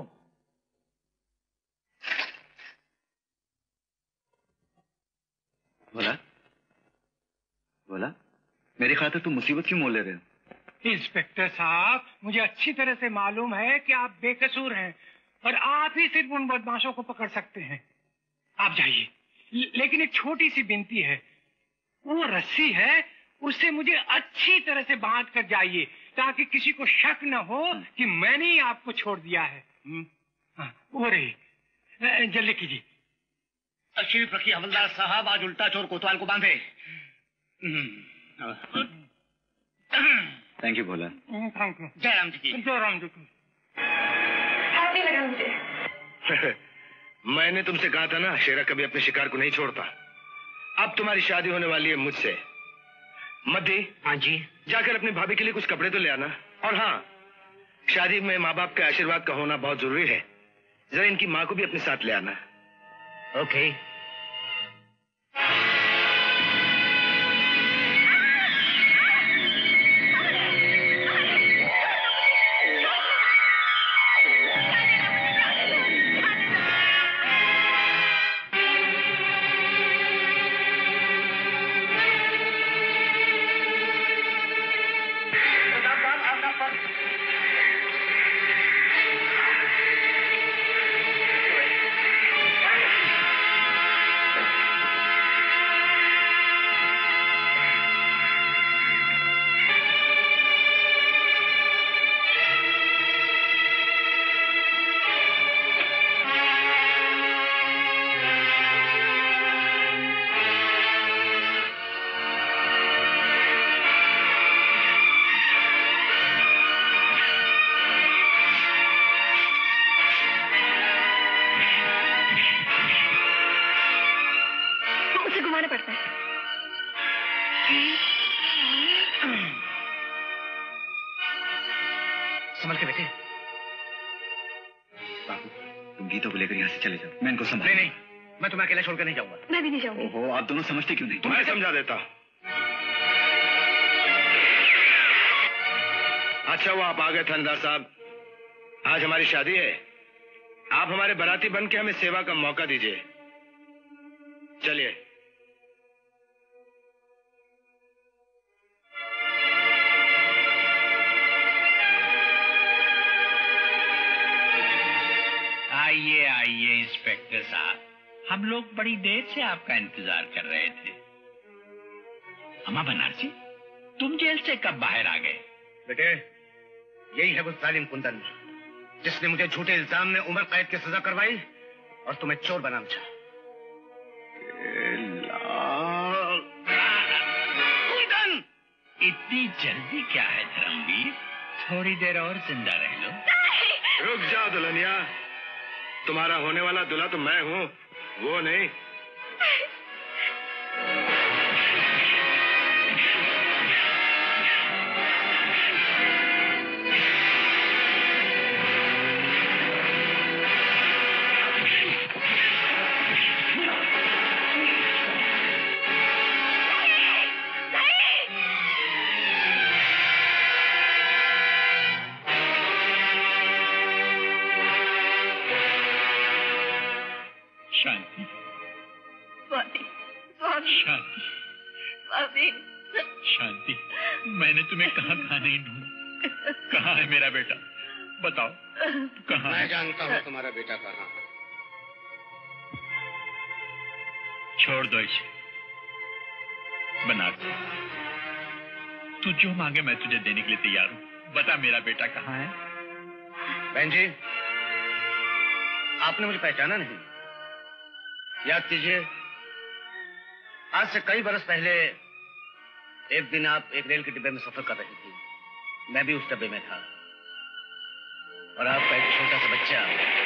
बोला मेरे खाते तुम मुसीबत क्यों मोल ले रहे हो? इंस्पेक्टर साहब, मुझे अच्छी तरह से मालूम है कि आप बेकसूर हैं और आप ही सिर्फ उन बदमाशों को पकड़ सकते हैं। आप जाइए, लेकिन एक छोटी सी विनती है, वो रस्सी है उससे मुझे अच्छी तरह से बांध कर जाइए ताकि किसी को शक न हो कि मैंने ही आपको छोड़ दिया है। वो रही, जल्दी कीजिए। तशरीफ रखिए हवलदार साहब, आज उल्टा चोर कोतवाल को बांधे। Thank you Bhola. Thank you. Jairam ji की। जयराम जी की। नहीं लगा मुझे। मैंने तुमसे कहा था ना, शेरा कभी अपने शिकार को नहीं छोड़ता। अब तुम्हारी शादी होने वाली है मुझसे। मध्य। हाँ जी। जाकर अपनी भाभी के लिए कुछ कपड़े तो ले आना। और हाँ, शादी में माँ बाप के आशीर्वाद का होना बहुत जरूरी है। जरा इनकी माँ को भी अपने साथ ले आना। ओके। संभल के बैठे। बाबू, तुम गीता को लेकर यहाँ से चले जाओ, मैं इनको संभाल। नहीं, मैं तुम्हें अकेला छोड़कर नहीं जाऊंगा। मैं भी नहीं जाऊंगी। ओहो, आप दोनों समझते क्यों नहीं? तुम्हें समझा देता। अच्छा वो आप आ गए थानेदार साहब। आज हमारी शादी है, आप हमारे बाराती बन के हमें सेवा का मौका दीजिए। चलिए। आइए आइए इंस्पेक्टर साहब, हम लोग बड़ी देर से आपका इंतजार कर रहे थे। अम्मा बनारसी, तुम जेल से कब बाहर आ गए? बेटे, यही है वो जालिम कुंदन जिसने मुझे झूठे इल्जाम में उम्र कैद की सजा करवाई और तुम्हें चोर बनाना चाहा। कुंदन! इतनी जल्दी क्या है धर्मवीर? थोड़ी देर और जिंदा रह लो। रुक जाओ दुल्हनिया, तुम्हारा होने वाला दूल्हा तो मैं हूँ, वो नहीं। शांति, स्वाति, स्वाति, शांति, स्वाति, शांति, मैंने तुम्हें कहाँ कहाँ नहीं ढूंढा। कहाँ है मेरा बेटा? बताओ कहाँ है? मैं जानता हूँ तुम्हारा बेटा कहाँ है। छोड़ दो इसे बनारसी, तू जो मांगे मैं तुझे देने के लिए तैयार हूँ। बता मेरा बेटा कहाँ है? बहन जी, आपने मुझे पहचाना नहीं? याद कीजिए, आज से कई बरस पहले एक दिन आप एक रेल के डिब्बे में सफर कर रही थी। मैं भी उस डब्बे में था और आपका एक छोटा सा बच्चा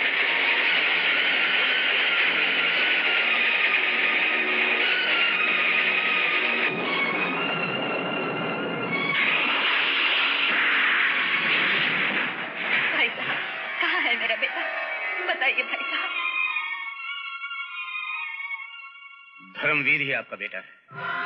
भाई साहब, कहाँ है मेरा बेटा? बताइए भाई साहब। धर्मवीर ही आपका बेटा है।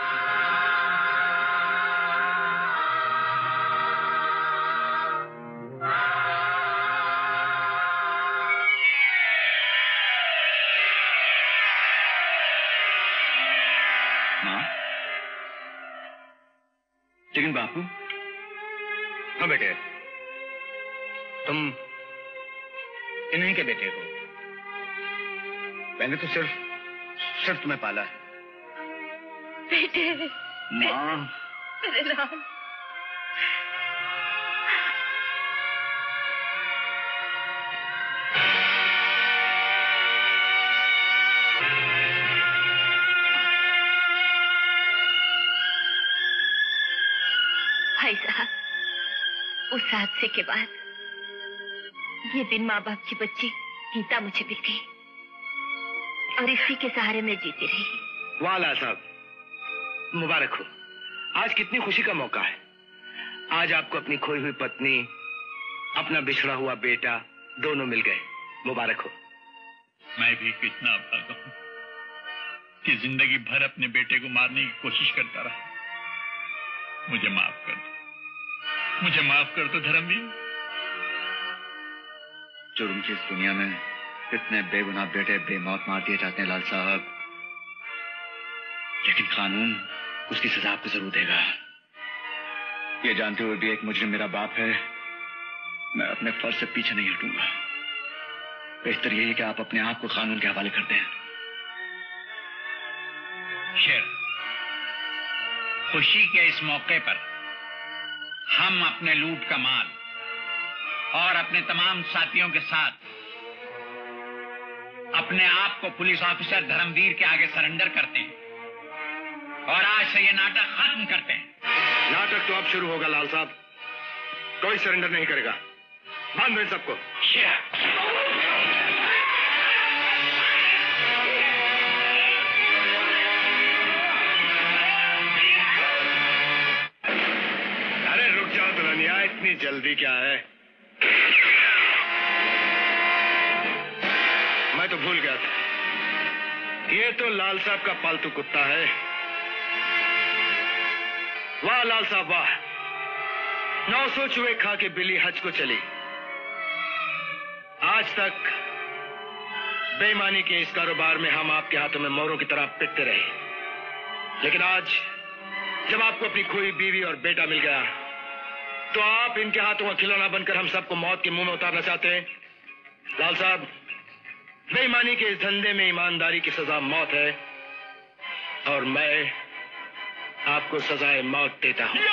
माँ, लेकिन बापू। हाँ बेटे, तुम इन्हीं के बेटे हो। मैंने तो सिर्फ तुम्हें पाला है। बेटे, माँ, मेरे लाल। भाई साहब, उस हादसे के बाद ये बिन माँ बाप की बच्ची गीता मुझे मिल गई और इसी के सहारे मैं जीती रही। वाह लाल साहब, मुबारक हो। आज कितनी खुशी का मौका है। आज आपको अपनी खोई हुई पत्नी, अपना बिछड़ा हुआ बेटा दोनों मिल गए। मुबारक हो। मैं भी कितना भागा हूं कि जिंदगी भर अपने बेटे को मारने की कोशिश करता रहा। मुझे माफ कर दो, मुझे माफ कर दो धर्मवीर। जुर्म की इस दुनिया में कितने बेगुनाह बेटे बेमौत मार दिए जाते हैं लाल साहब, लेकिन कानून उसकी सजा आपको जरूर देगा। ये जानते हुए भी एक मुजरिम मेरा बाप है, मैं अपने फर्ज से पीछे नहीं हटूंगा। बेहतर यही है कि आप अपने आप को कानून के हवाले कर दें। शेर, खुशी के इस मौके पर हम अपने लूट का माल और अपने तमाम साथियों के साथ अपने आप को पुलिस ऑफिसर धर्मवीर के आगे सरेंडर करते हैं और आज से ये नाटक खत्म करते हैं। नाटक तो अब शुरू होगा लाल साहब। कोई सरेंडर नहीं करेगा। बांध दो सबको। अरे रुक जाओ दुल्हनिया, इतनी जल्दी क्या है? मैं तो भूल गया था, ये तो लाल साहब का पालतू कुत्ता है। वाह लाल साहब वाह, 900 चूहे खा के बिल्ली हज को चली। आज तक बेईमानी के इस कारोबार में हम आपके हाथों में मोरों की तरह पिटते रहे, लेकिन आज जब आपको अपनी खोई बीवी और बेटा मिल गया तो आप इनके हाथों का खिलौना बनकर हम सबको मौत के मुंह में उतारना चाहते हैं। लाल साहब, बेईमानी के इस धंधे में ईमानदारी की सजा मौत है और मैं आपको सजाए मौत देता हूं।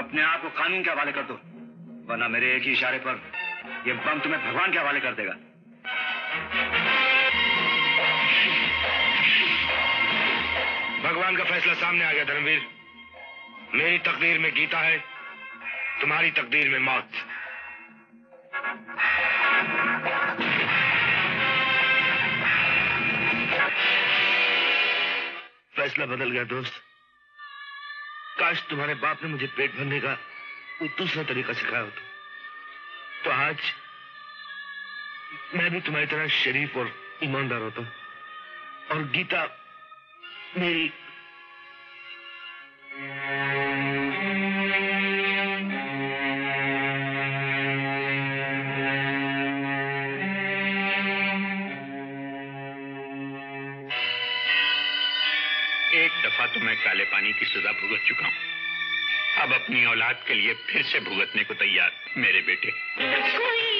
अपने आप को कानून के हवाले कर दो, वरना मेरे एक ही इशारे पर यह बम तुम्हें भगवान के हवाले कर देगा। भगवान का फैसला सामने आ गया धर्मवीर। मेरी तकदीर में गीता है, तुम्हारी तकदीर में मौत। फैसला बदल गया दोस्त। काश तुम्हारे बाप ने मुझे पेट भरने का कोई दूसरा तरीका सिखाया होता, तो आज मैं भी तुम्हारी तरह शरीफ और ईमानदार होता, और गीता मेरी। एक दफा तो मैं काले पानी की सजा भुगत चुका हूं, अब अपनी औलाद के लिए फिर से भुगतने को तैयार मेरे बेटे। कोई